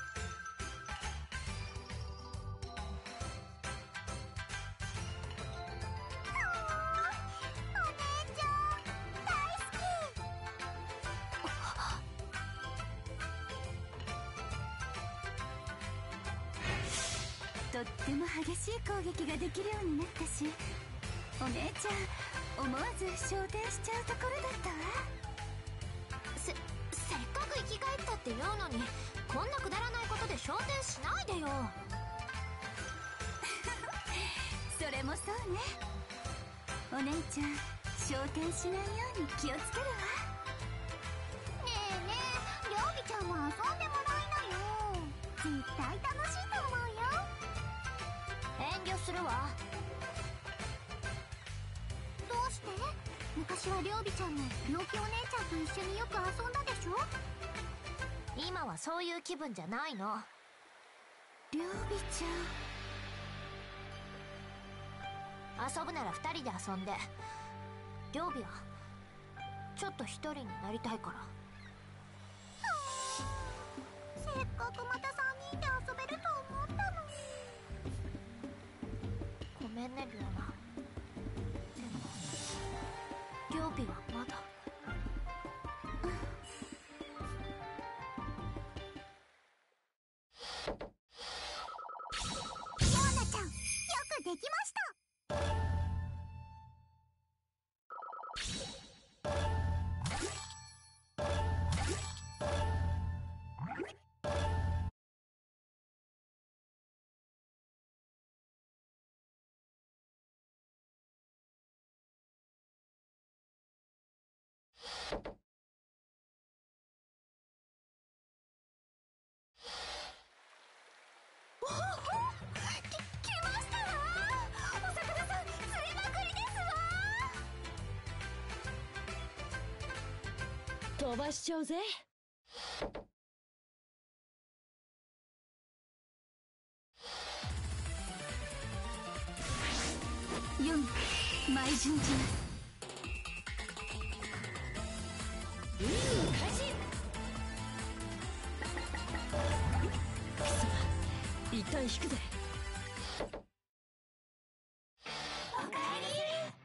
とっても激しい攻撃ができるようになったし、お姉ちゃん思わず昇天しちゃうところだったわ。 せっかく生き返ったって言うのに、こんなくだらないことで昇天しないでよ。 それもそうね。お姉ちゃん昇天しないように気をつけるわ。 ねえねえ、りょうびちゃんも遊んでもらいなよ。絶対楽しいと思うよ。遠慮するわ。どうして？昔はりょうびちゃんも病気お姉ちゃんと一緒によく遊んだでしょ？今はそういう気分じゃないの。 りょうびちゃん。 遊ぶなら2人で遊んで。両備はちょっと1人になりたいから。せっかくまた3人で遊べると思ったのに。ごめんねリオナ。でも両備はまだ。リオナちゃん、よくできました。来ましたわ。お魚さん釣りまくりですわ。 飛ばしちゃうぜ。 4枚順次開始。クソ、一旦引くぜ。 おかえり。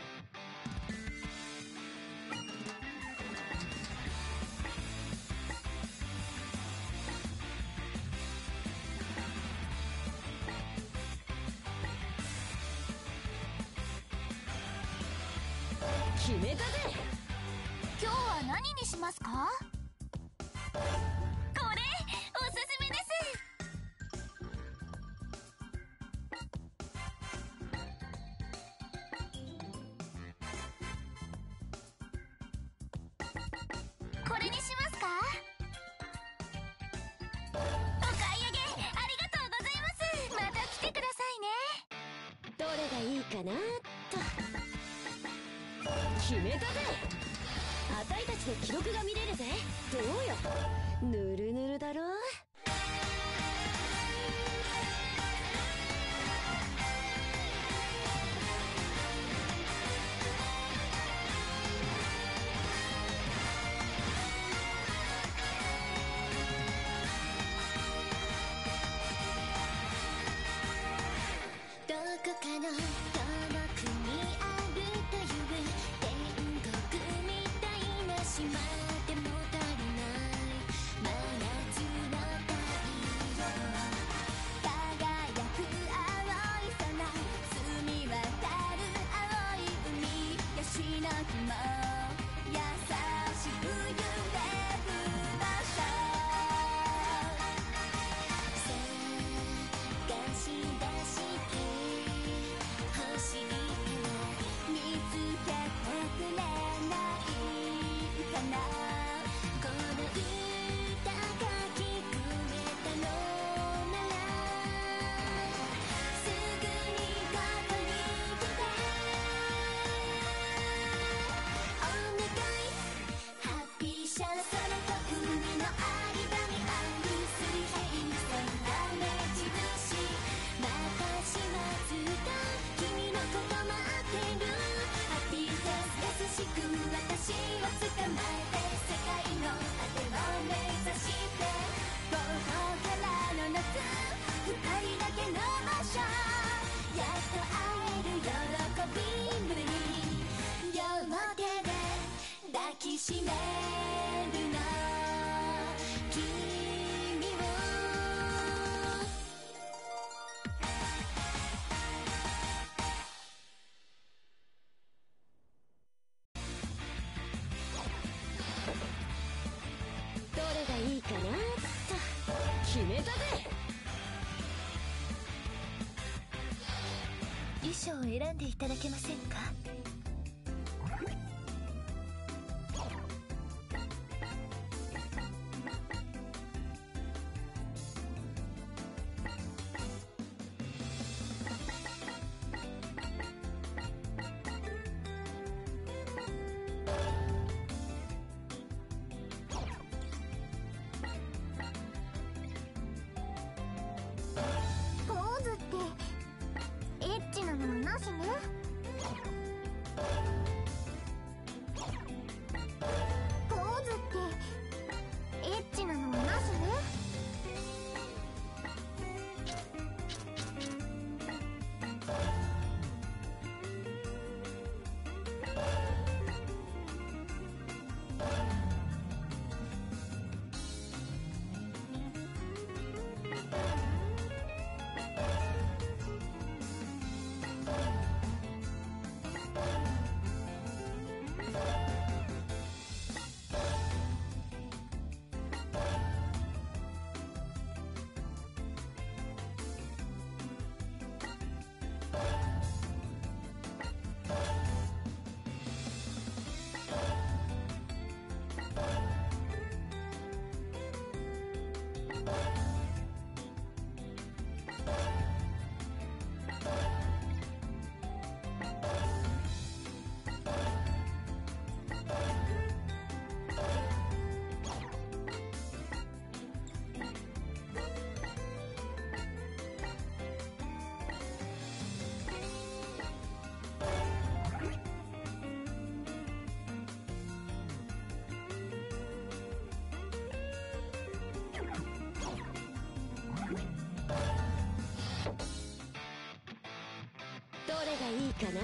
決めたぜ。 今日は何にしますか？これおすすめです。これにしますか？お買い上げありがとうございます。また来てくださいね。 どれがいいかなっと。決めたぜ。あたいたちの記録が見れるぜ。どうよ、ぬるぬるだろ。 どこかの遠くにあるという天国みたいな島でも足りない真夏の太陽。輝く青い空、澄み渡る青い海、ヤシの木も優しく揺れる場所。探し出して欲しいから見つけてくれないかな。この歌が聞こえたのならすぐにここに来て。お願いハッピーショー、空と海の間にある水平線が目印。私はずっと君のこと待ってる。ハッピーフェイス優しく私を捕まえて、世界の果てを目指してここからの夏、二人だけの場所。やっと会える喜びに両手で抱きしめるの君を。 どれがいいかなっと。決めたぜ。 衣装を選んでいただけませんか？ かなと。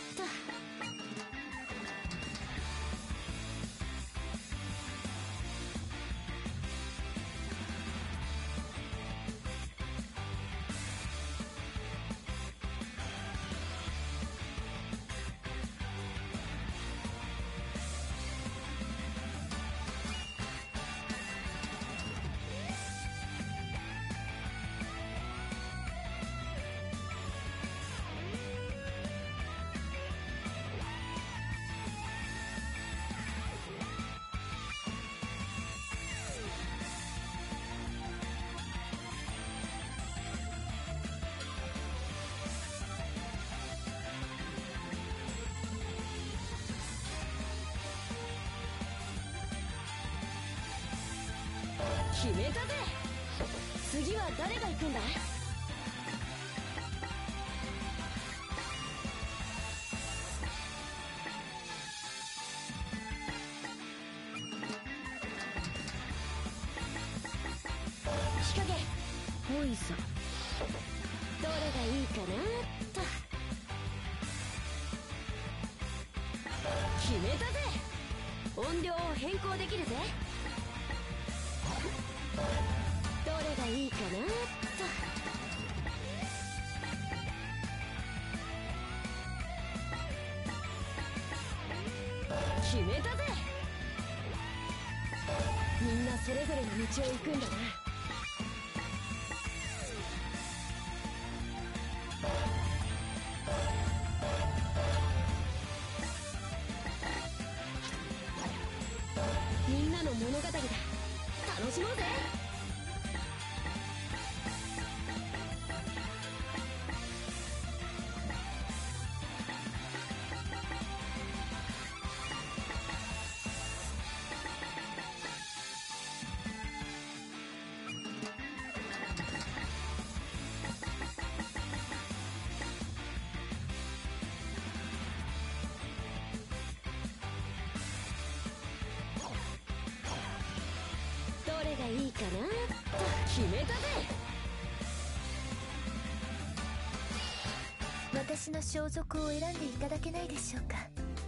決めたぜ。次は誰が行くんだ。日陰ほいさ。どれがいいかなと。決めたぜ。音量を変更できるぜ。どれがいいかなと。決めたぜ。みんなそれぞれの道を行くんだな。みんなの物語だ。楽しもうぜ。どれがいいかなと。決めたぜ。 私の装束を選んでいただけないでしょうか。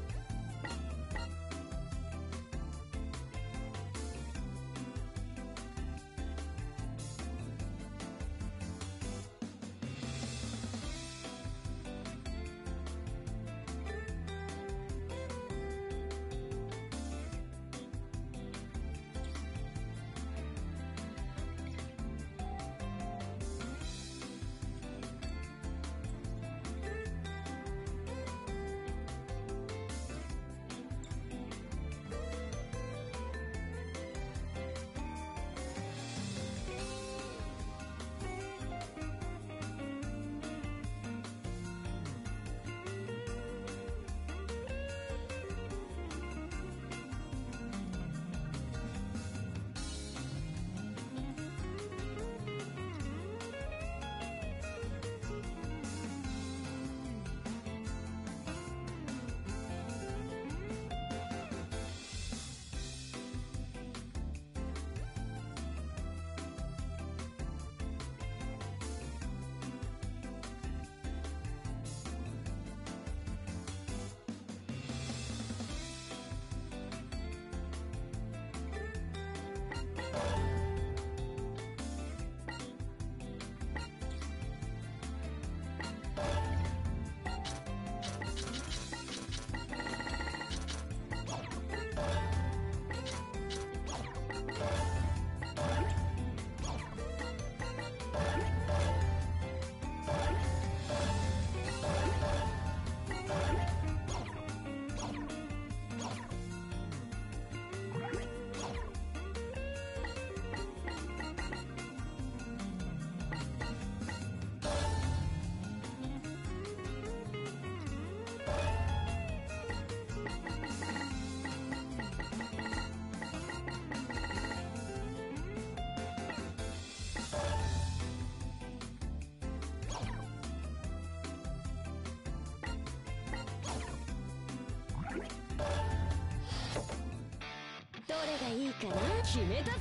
どれがいいかな。決めたぜ。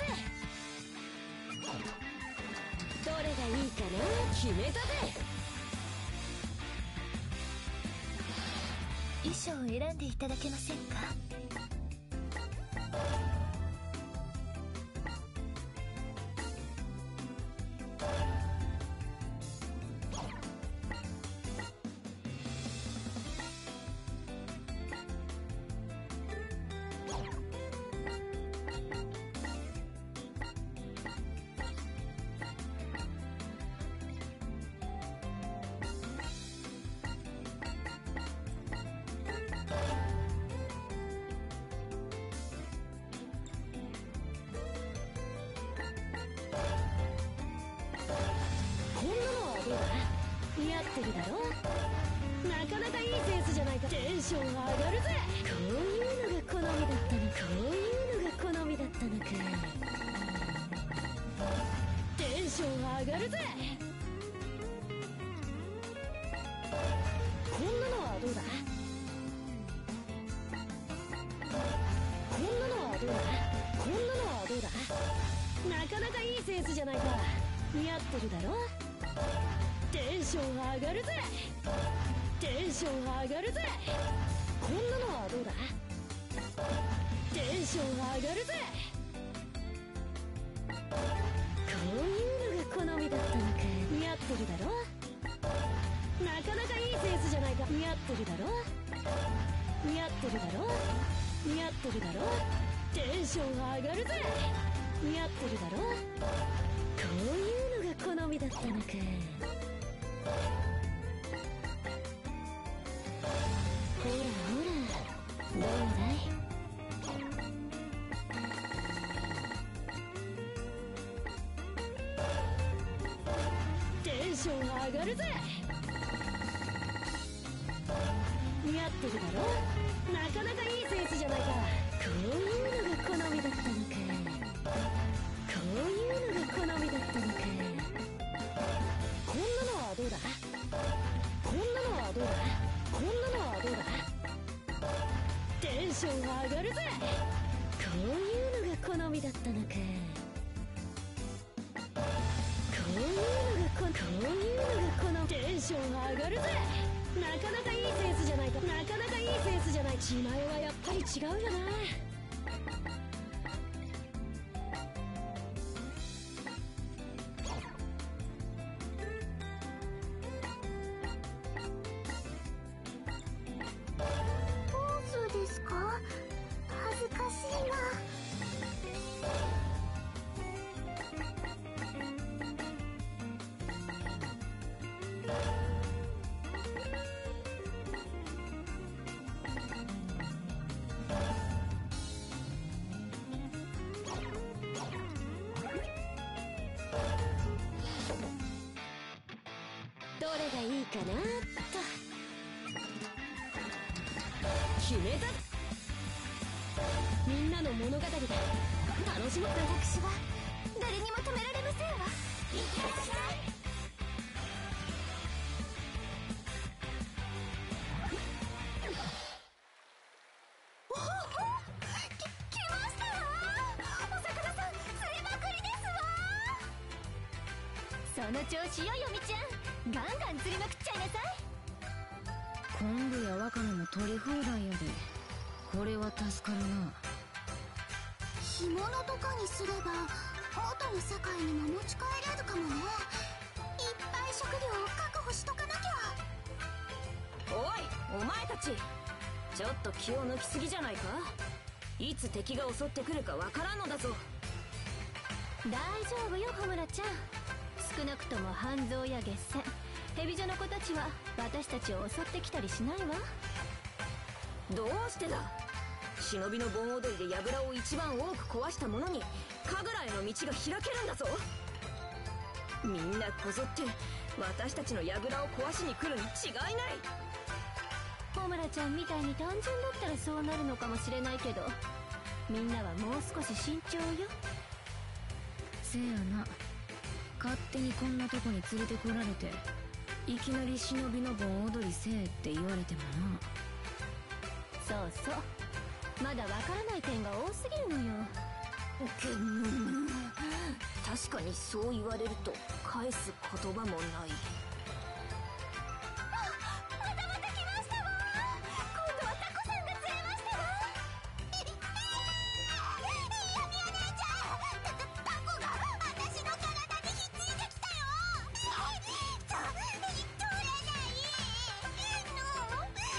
どれがいいかな。決めたぜ。 衣装を選んでいただけませんか？ 似合ってるだろ。なかなかいいセンスじゃないか。テンション上がるぜ。こういうのが好みだったのか。こういうのが好みだったのか。テンション上がるぜ。こんなのはどうだ。こんなのはどうだ。こんなのはどうだ。なかなかいいセンスじゃないか。似合ってるだろ。テンション上がるぜ。テンション上がるぜ。こんなのはどうだ。テンション上がるぜ。こういうのが好みだったのか。似合ってるだろ。なかなかいいセンスじゃないか。似合ってるだろ。似合ってるだろ。似合ってるだろ。テンション上がるぜ。似合ってるだろ。こういうのが好みだったのか。ほらほら、どうだい。テンション上がるぜ。似合ってるだろ。なかなかいいセンスじゃないか。こういうのが好みだったのか。こういうのが好みだったのか。こんなのはどうだ。こんなのはどうだ。こんなのはどうだ。テンション上がるぜ。こういうのが好みだったのか。こういうのが好み。テンション上がるぜ。なかなかいいセンスじゃないか。なかなかいいセンスじゃない。自前はやっぱり違うよな。どれがいいかなっと。決めた。みんなの物語だ。楽しもう。 私は誰にも止められませんわ。いってらっしゃい。おお、来ましたわ。お魚さん釣れまくりですわ。その調子よ、よみちゃん。ガンガン釣りまくっちゃいなさい。 昆布やワカメも取り放題やで。これは助かるな。 干物とかにすれば元の世界にも持ち帰れるかもね。いっぱい食料を確保しとかなきゃ。 おい、お前たち、ちょっと気を抜きすぎじゃないか。いつ敵が襲ってくるかわからんのだぞ。 大丈夫よ、ホムラちゃん。少なくとも半蔵や月仙、蛇女の子たちは私たちを襲ってきたりしないわ。 どうしてだ。忍びの盆踊りで櫓を一番多く壊した者に神楽への道が開けるんだぞ。みんなこぞって私たちの櫓を壊しに来るに違いない。 ホムラちゃんみたいに単純だったらそうなるのかもしれないけど、みんなはもう少し慎重よ。 せやな。勝手にこんなとこに連れてこられて、いきなり忍びの盆踊りせえって言われてもな。 そうそう、まだわからない点が多すぎるのよ。 確かにそう言われると返す言葉もない。 またまた来ましたわ。今度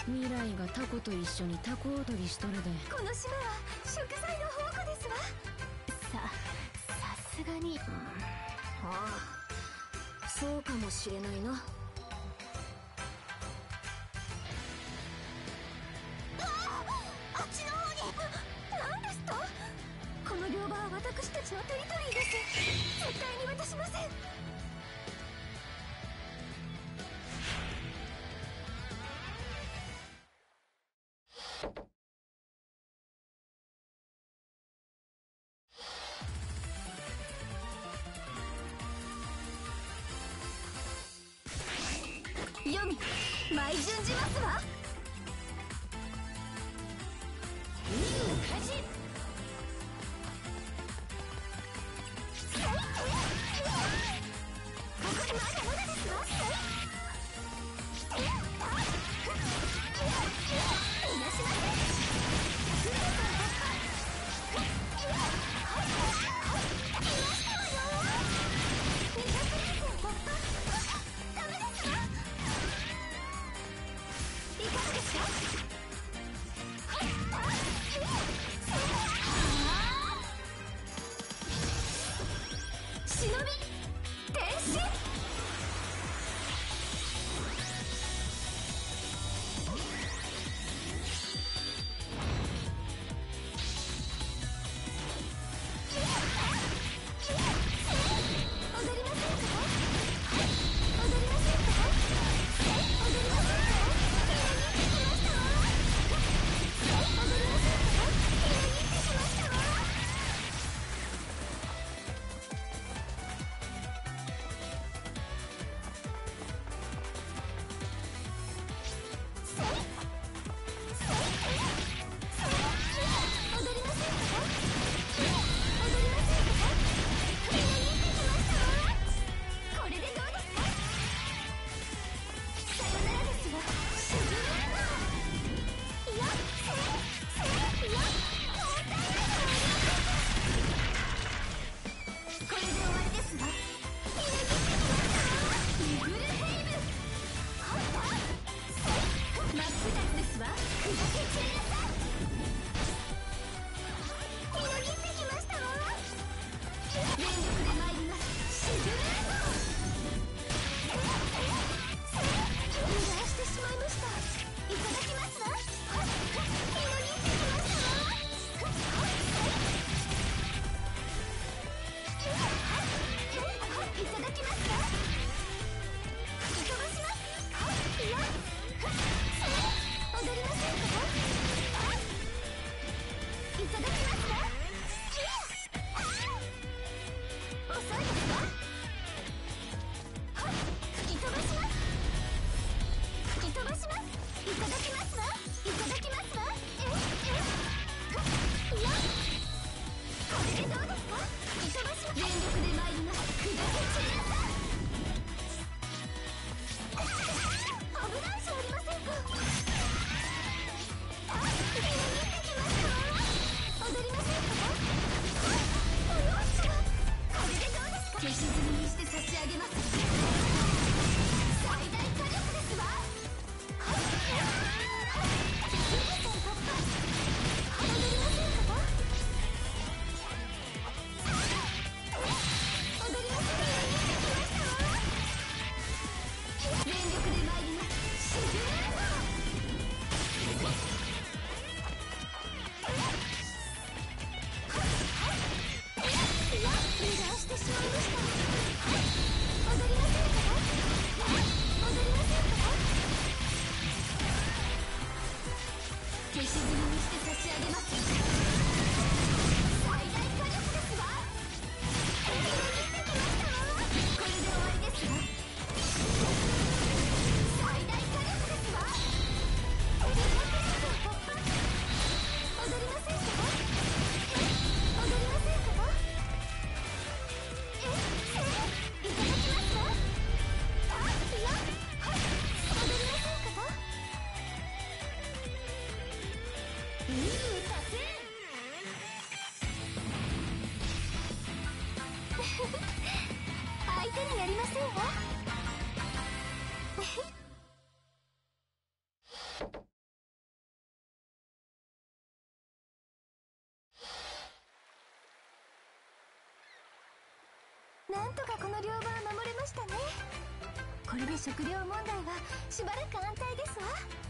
未来がタコと一緒にタコ踊りしとるで。 この島は食材の宝庫ですわ。さすがに。 ああ、そうかもしれないな。 あっちの方に。何ですと。この両場は私たちのテリトリーです。絶対に渡しません。よみ舞い順じますわ。開始。ここにまだまだですわ。いなしません。相手になりませんわ。 なんとかこの両場は守れましたね。これで食料問題はしばらく安泰ですわ。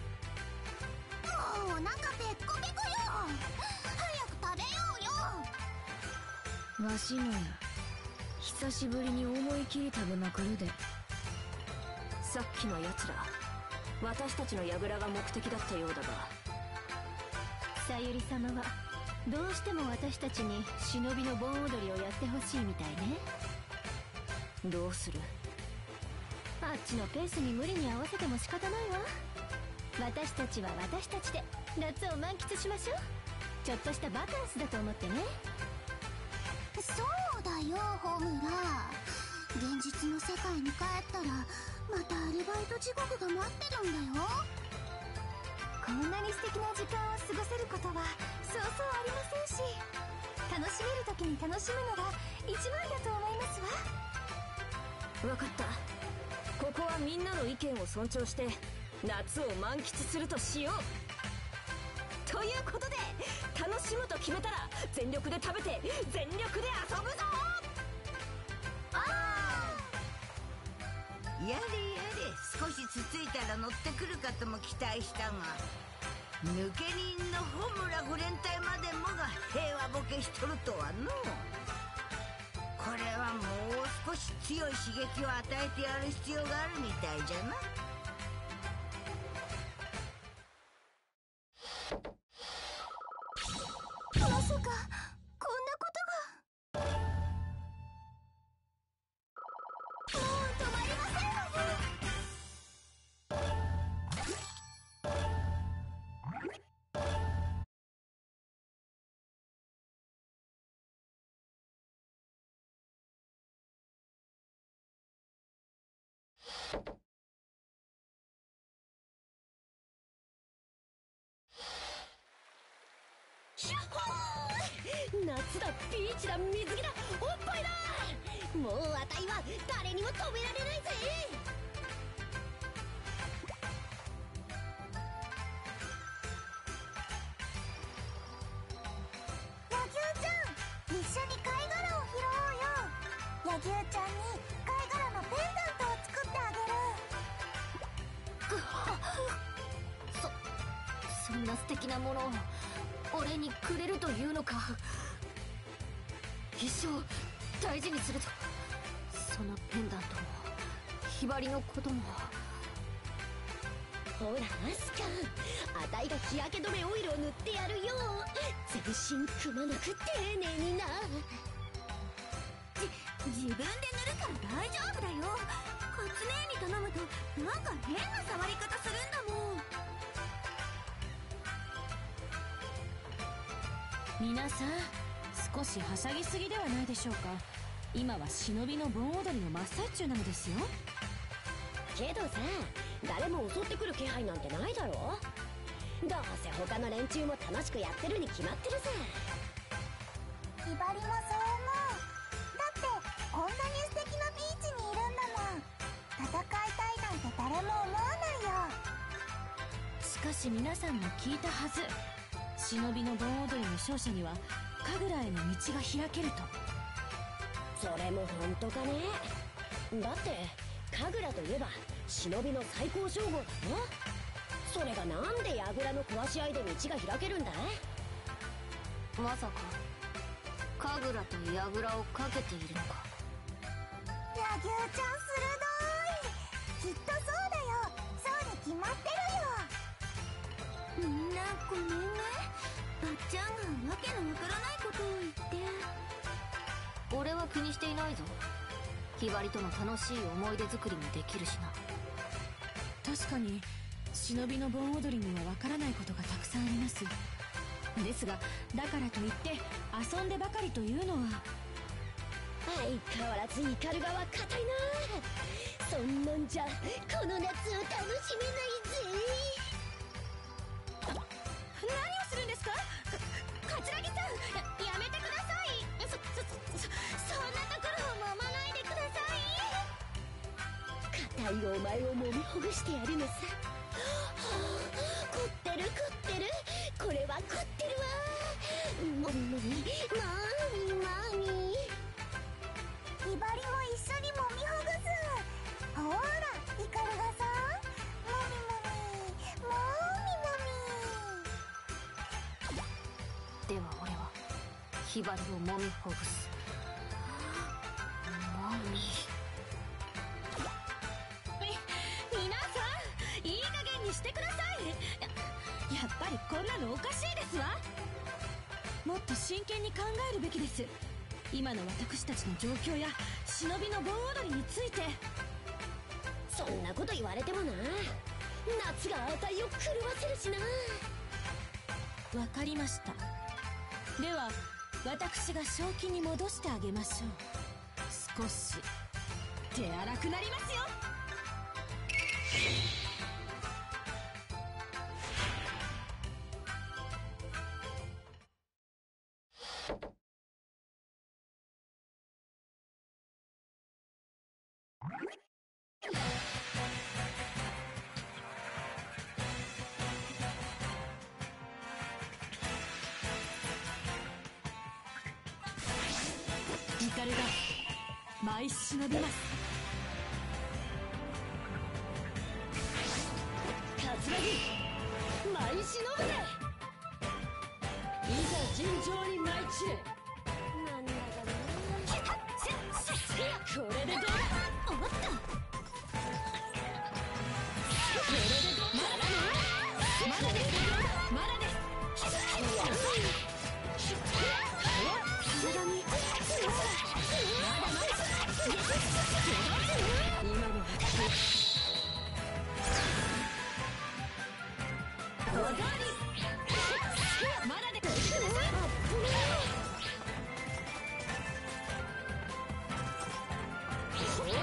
もうお腹ペッコペコよ。早く食べようよ。 わしもや久しぶりに思い切り食べまくるで。さっきのやつら私たちの櫓が目的だったようだが、 さゆり様はどうしても私たちに忍びの盆踊りをやってほしいみたいね。 どうする？ あっちのペースに無理に合わせても仕方ないわ。私たちは私たちで夏を満喫しましょう。ちょっとしたバカンスだと思ってね。そうだよホムラ。現実の世界に帰ったらまたアルバイト地獄が待ってるんだよ。こんなに素敵な時間を過ごせることはそうそうありませんし、楽しめる時に楽しむのが一番だと思いますわ。 分かった。ここはみんなの意見を尊重して夏を満喫するとしよう。ということで楽しむと決めたら全力で食べて全力で遊ぶぞ。 やれやれ、少しつついたら乗ってくるかとも期待したが、抜け人のホムラ5連隊までもが平和ボケしとるとはの。これはもう少し強い刺激を与えてやる必要があるみたいじゃな。 まさかこんなことが。もう止まりませんわよ。 ヒャッホー！夏だ、ビーチだ、水着だ、おっぱいだ。 もうあたいは誰にも止められないぜ。野球ちゃん、一緒に貝殻を拾おうよ。野球ちゃんに貝殻のペンダントを作ってあげる。 そんな素敵なものを俺にくれるというのか。一生大事にするぞ。そのペンダントもひばりのことも。 ほらアスカ、あたいが日焼け止めオイルを塗ってやるよ。全身くまなく丁寧にな。自分で塗るから大丈夫だよ。コツ姉に頼むとなんか変な触り方するんだもん。 皆さん少しはしゃぎすぎではないでしょうか。今は忍びの盆踊りの真っ最中なのですよ。 けどさ、誰も襲ってくる気配なんてないだろ。どうせ他の連中も楽しくやってるに決まってるさ。 ひばりもそう思う。だってこんなに素敵なビーチにいるんだもん。戦いたいなんて誰も思わないよ。 しかし皆さんも聞いたはず。忍びの盆踊りの勝者には神楽への道が開けると。 それも本当かね。だって神楽といえば忍びの最高称号だろ。それがなんで櫓の壊し合いで道が開けるんだい。 まさか神楽と櫓をかけているのか。 野球ちゃん鋭い。きっとそうだよ。そうに決まってるよ。みんなごめんね。ばっちゃんがわけのわからないことを言って。 俺は気にしていないぞ。ひばりとの楽しい思い出作りもできるしな。 確かに忍びの盆踊りにはわからないことがたくさんあります。ですがだからといって遊んでばかりというのは。 相変わらずイカルガは硬いな。そんなんじゃこの夏を楽しめないぜ。 何をするんですか？桂木さん、やめてください。そんなところを揉まないでください。 硬いお前を揉みほぐしてやるのさ。凝ってる凝ってる。これは凝ってるわ。もみもみ、まーみまーみ。 ひばりも一緒にもみほぐす。ほーらイカルガさん、もみもみもみもみ。 では俺はひばりをもみほぐす。もみ。 皆さんいい加減にしてください。やっぱりこんなのおかしいですわ。もっと真剣に考えるべきです。今の私たちの状況や忍びの盆踊りについて。 そんなこと言われてもな。夏があたいを狂わせるしな。 わかりました。では私が正気に戻してあげましょう。少し手荒くなりますよ。イカルが舞い忍びます。桂木舞い忍ぶぜ。いざ尋常に舞い散れ。 なんだかな。 これでどうだ。 おっと。 これでどうだ。まだです。まだです。今のはまだでほらよ。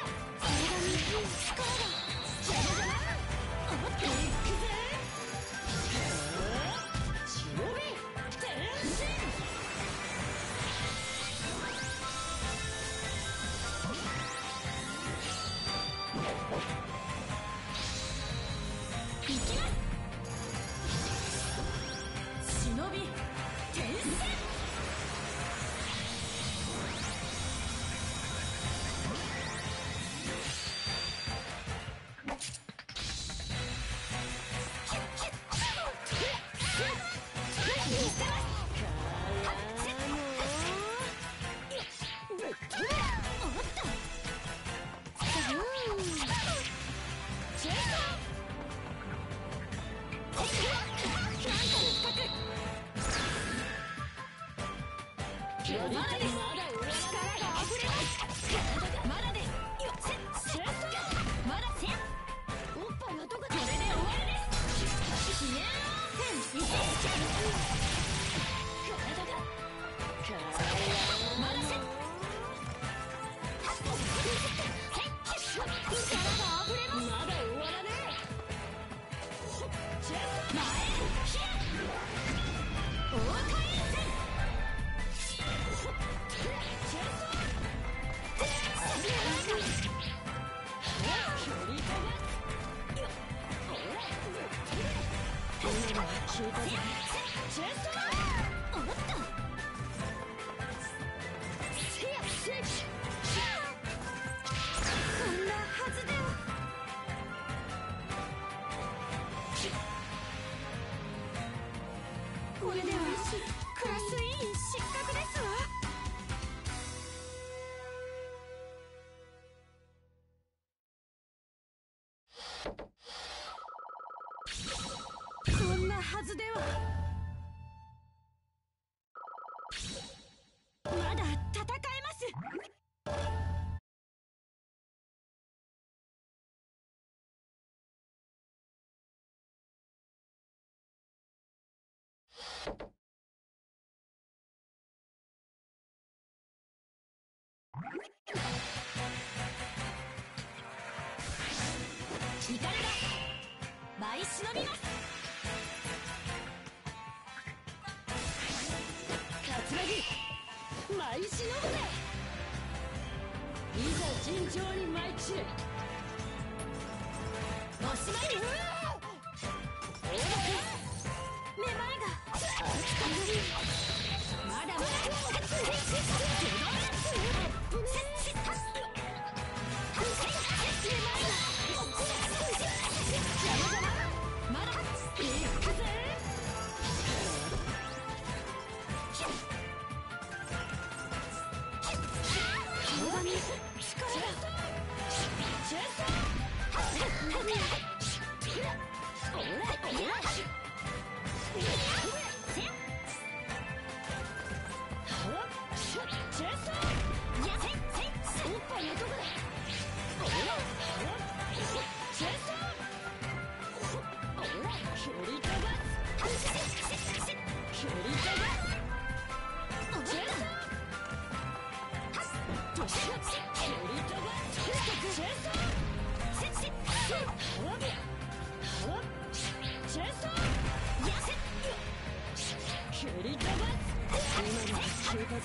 これではクラス委員失格ですわ。そんなはずでは。まだ戦えます。イカルが舞い忍びます。桂木舞い忍ぶぜ。いざ尋常に舞い散れ。おしまいです。めまいがまだまだぜ。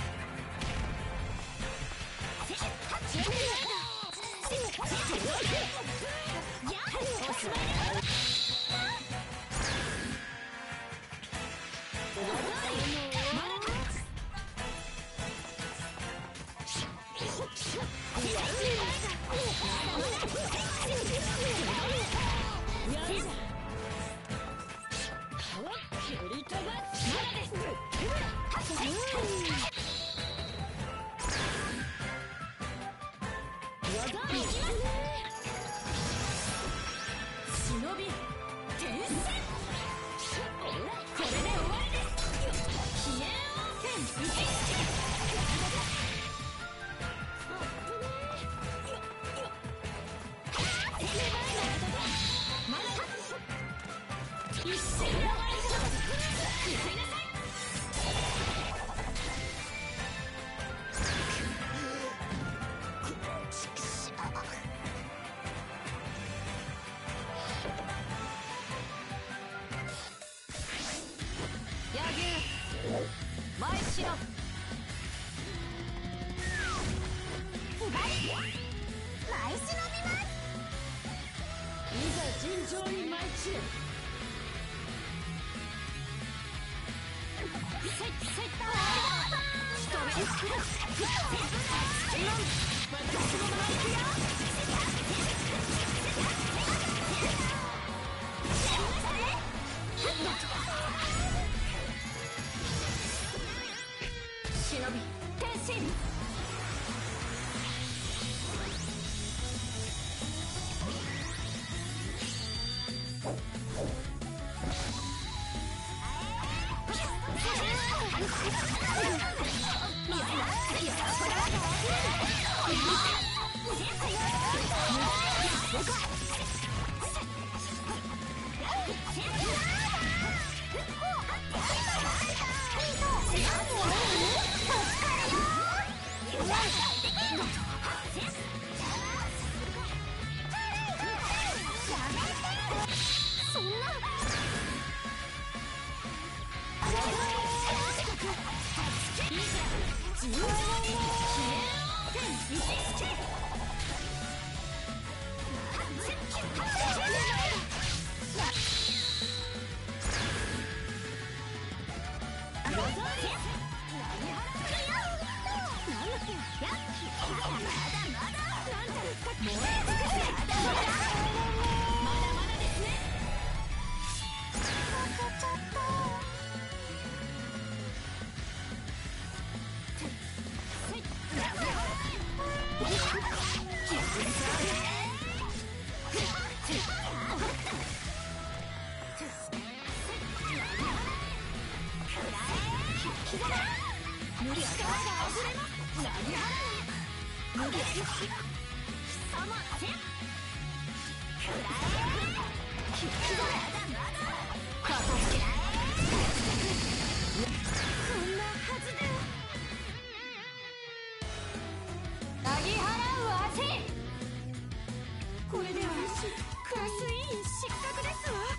これではクラス委員失格ですわ。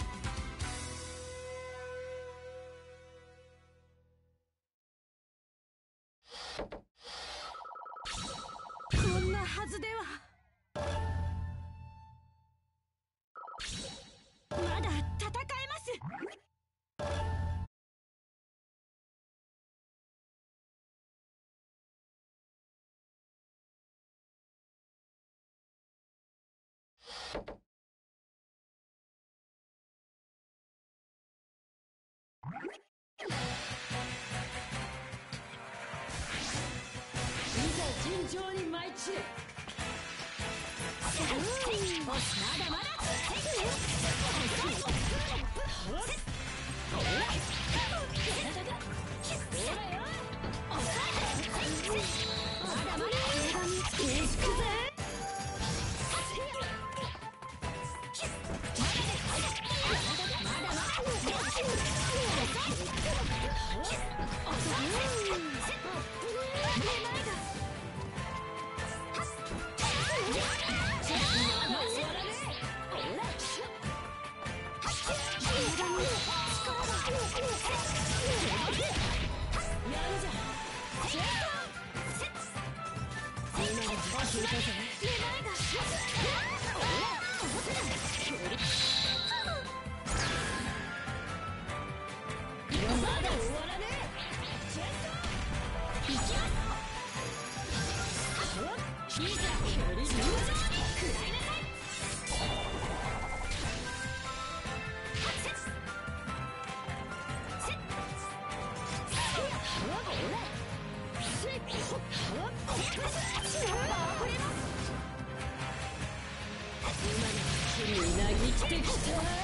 こんなはずでは。まだ戦えます。尋常に舞い散れ。まだまだ。 みなぎってきた。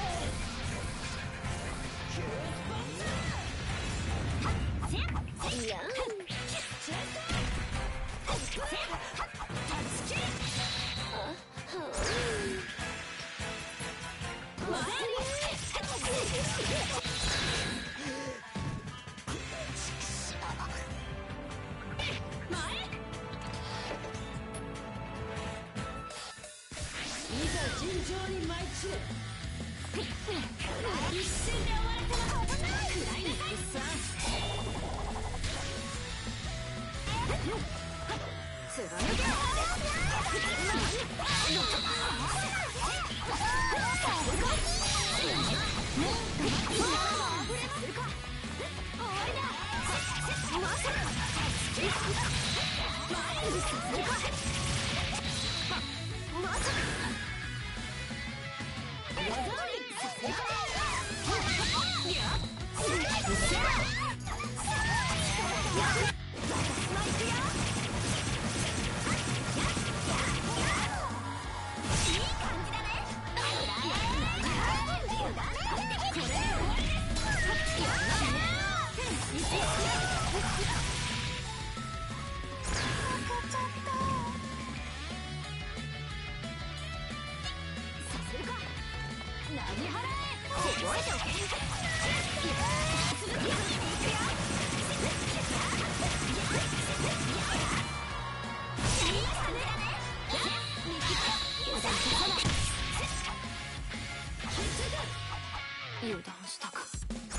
いや尋常に舞い散れ。一瞬で終わらせます。クライニックさん貫け。油断したか。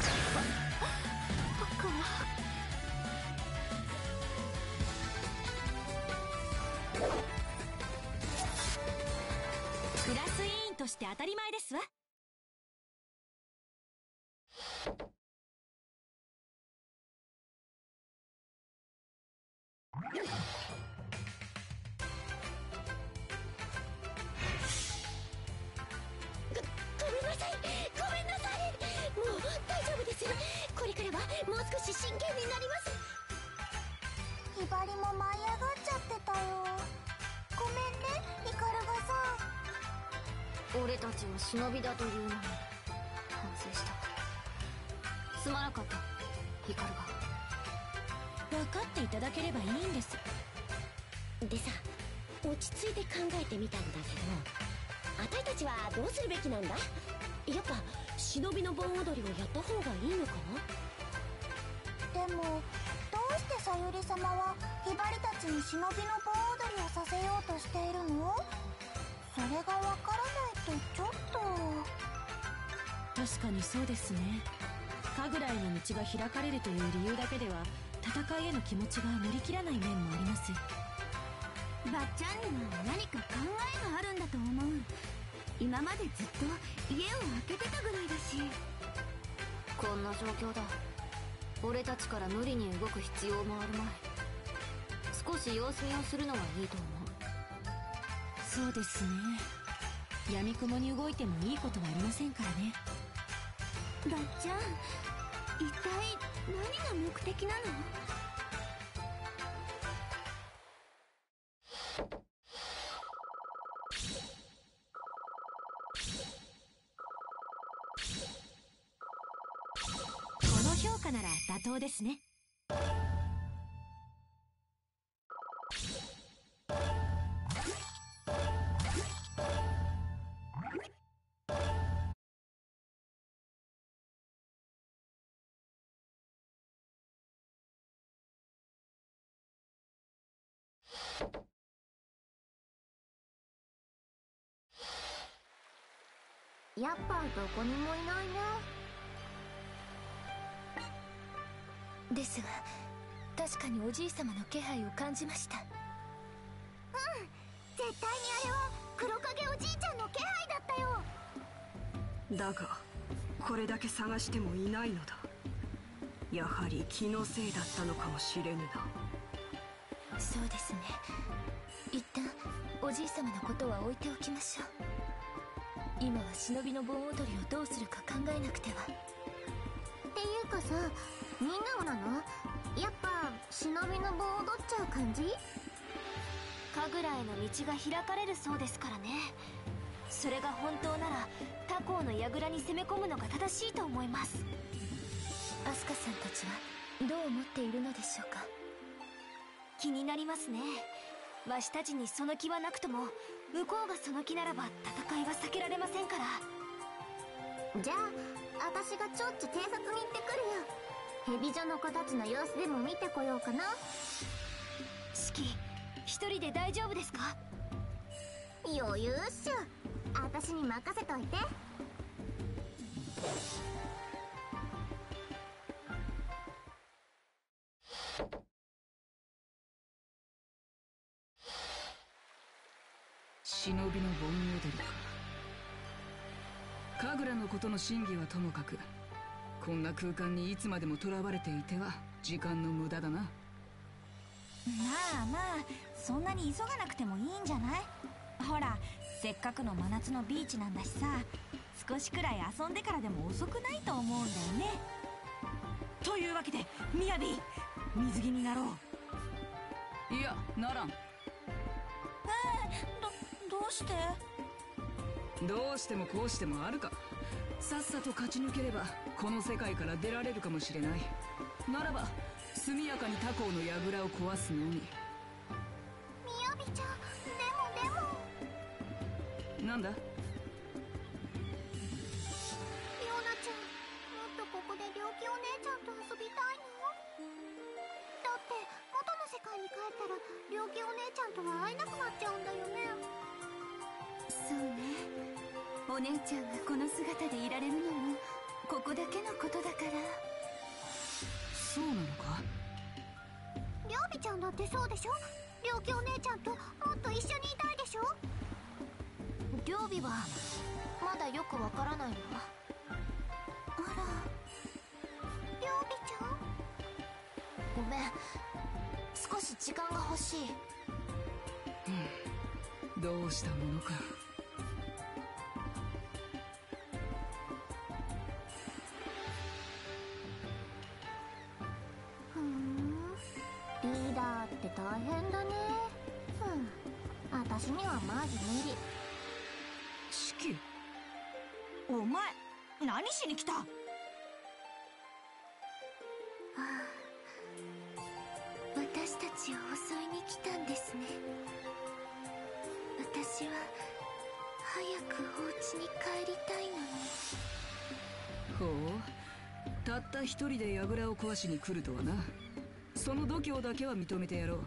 クラス委員として当たり前ですわ。 もう少し真剣になります。ひばりも舞い上がっちゃってたよ。ごめんねヒカルがさ。 俺たちを忍びだというのに反省した。すまなかったヒカルが。 分かっていただければいいんです。 でさ、落ち着いて考えてみたんだけど、あたいたちはどうするべきなんだ？やっぱ忍びの盆踊りをやった方がいいのかな？ でもどうしてさゆり様はひばりたちに忍びの盆踊りをさせようとしているの？それがわからないとちょっと。 確かにそうですね。神楽への道が開かれるという理由だけでは戦いへの気持ちが乗り切らない面もあります。 ばっちゃんには何か考えがあるんだと思う。今までずっと家を空けてたぐらいだし。 こんな状況だ。俺たちから無理に動く必要もあるまい。少し様子見をするのはいいと思う。 そうですね。闇雲に動いてもいいことはありませんからね。 ばっちゃん、一体何が目的なの？ この評価なら妥当ですね。 やっぱどこにもいないね。 ですが確かにおじい様の気配を感じました。 絶対にあれは黒影おじいちゃんの気配だったよ。 だがこれだけ探してもいないのだ。やはり気のせいだったのかもしれぬな。 そうですね。一旦おじい様のことは置いておきましょう。今は忍びの盆踊りをどうするか考えなくては。 っていうかさ、みんなはなの？ やっぱ忍びの棒を踊っちゃう感じ？神楽への道が開かれるそうですからね。それが本当なら他校の櫓に攻め込むのが正しいと思います。アスカさんたちはどう思っているのでしょうか。気になりますね。わしたちにその気はなくとも向こうがその気ならば戦いは避けられませんから。じゃあ私がちょっちゅ偵察に行ってくるよ。蛇女の子たちの様子でも見てこようかな。シキ、一人で大丈夫ですか？余裕っしょ。私に任せといて。 忍びの盆踊りか。神楽のことの真偽はともかく、こんな空間にいつまでも囚われていては時間の無駄だな。 まあまあ、そんなに急がなくてもいいんじゃない？ほら、せっかくの真夏のビーチなんだしさ、少しくらい遊んでからでも遅くないと思うんだよね。というわけでみやび、水着になろう。 いや、ならん。 どうして？ どうしてもこうしてもあるか。さっさと勝ち抜ければこの世界から出られるかもしれない。ならば速やかに他校の櫓を壊すのみ。 みやびちゃん、でもなんだ？ リオナちゃん、もっとここで良気お姉ちゃんと遊びたいの？だって元の世界に帰ったら良気お姉ちゃんとは会えなくなっちゃうんだよね。 そうね。お姉ちゃんがこの姿でいられるのもここだけのことだから。 そうなのか？ りょうびちゃんだってそうでしょ？良気お姉ちゃんともっと一緒にいたいでしょ？りょうびはまだよくわからないの？あら、りょうびちゃん？ごめん、少し時間が欲しい。 どうしたものか。 リーダーって大変だね。私にはマジ無理。 シキ、 お前、何しに来た？ 私たちを襲いに来たんですね。私は早くお家に帰りたいのに。 ほう、たった一人で櫓を壊しに来るとはな。その度胸だけは認めてやろう。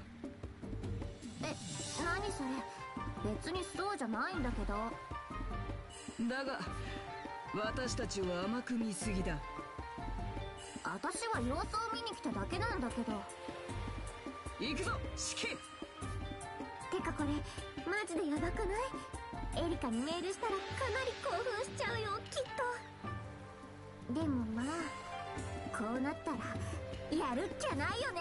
何それ？別にそうじゃないんだけど。 だが私たちを甘く見すぎだ。 私は様子を見に来ただけなんだけど。 行くぞシキ。 てかこれマジでヤバくない？エリカにメールしたらかなり興奮しちゃうよ、きっと。でもまあこうなったらやるっきゃないよね。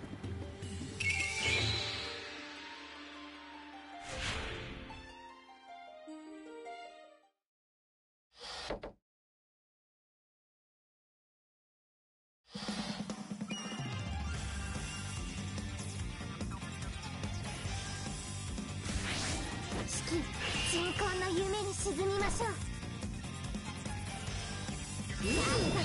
シキ、鎮魂の夢に沈みましょう。やった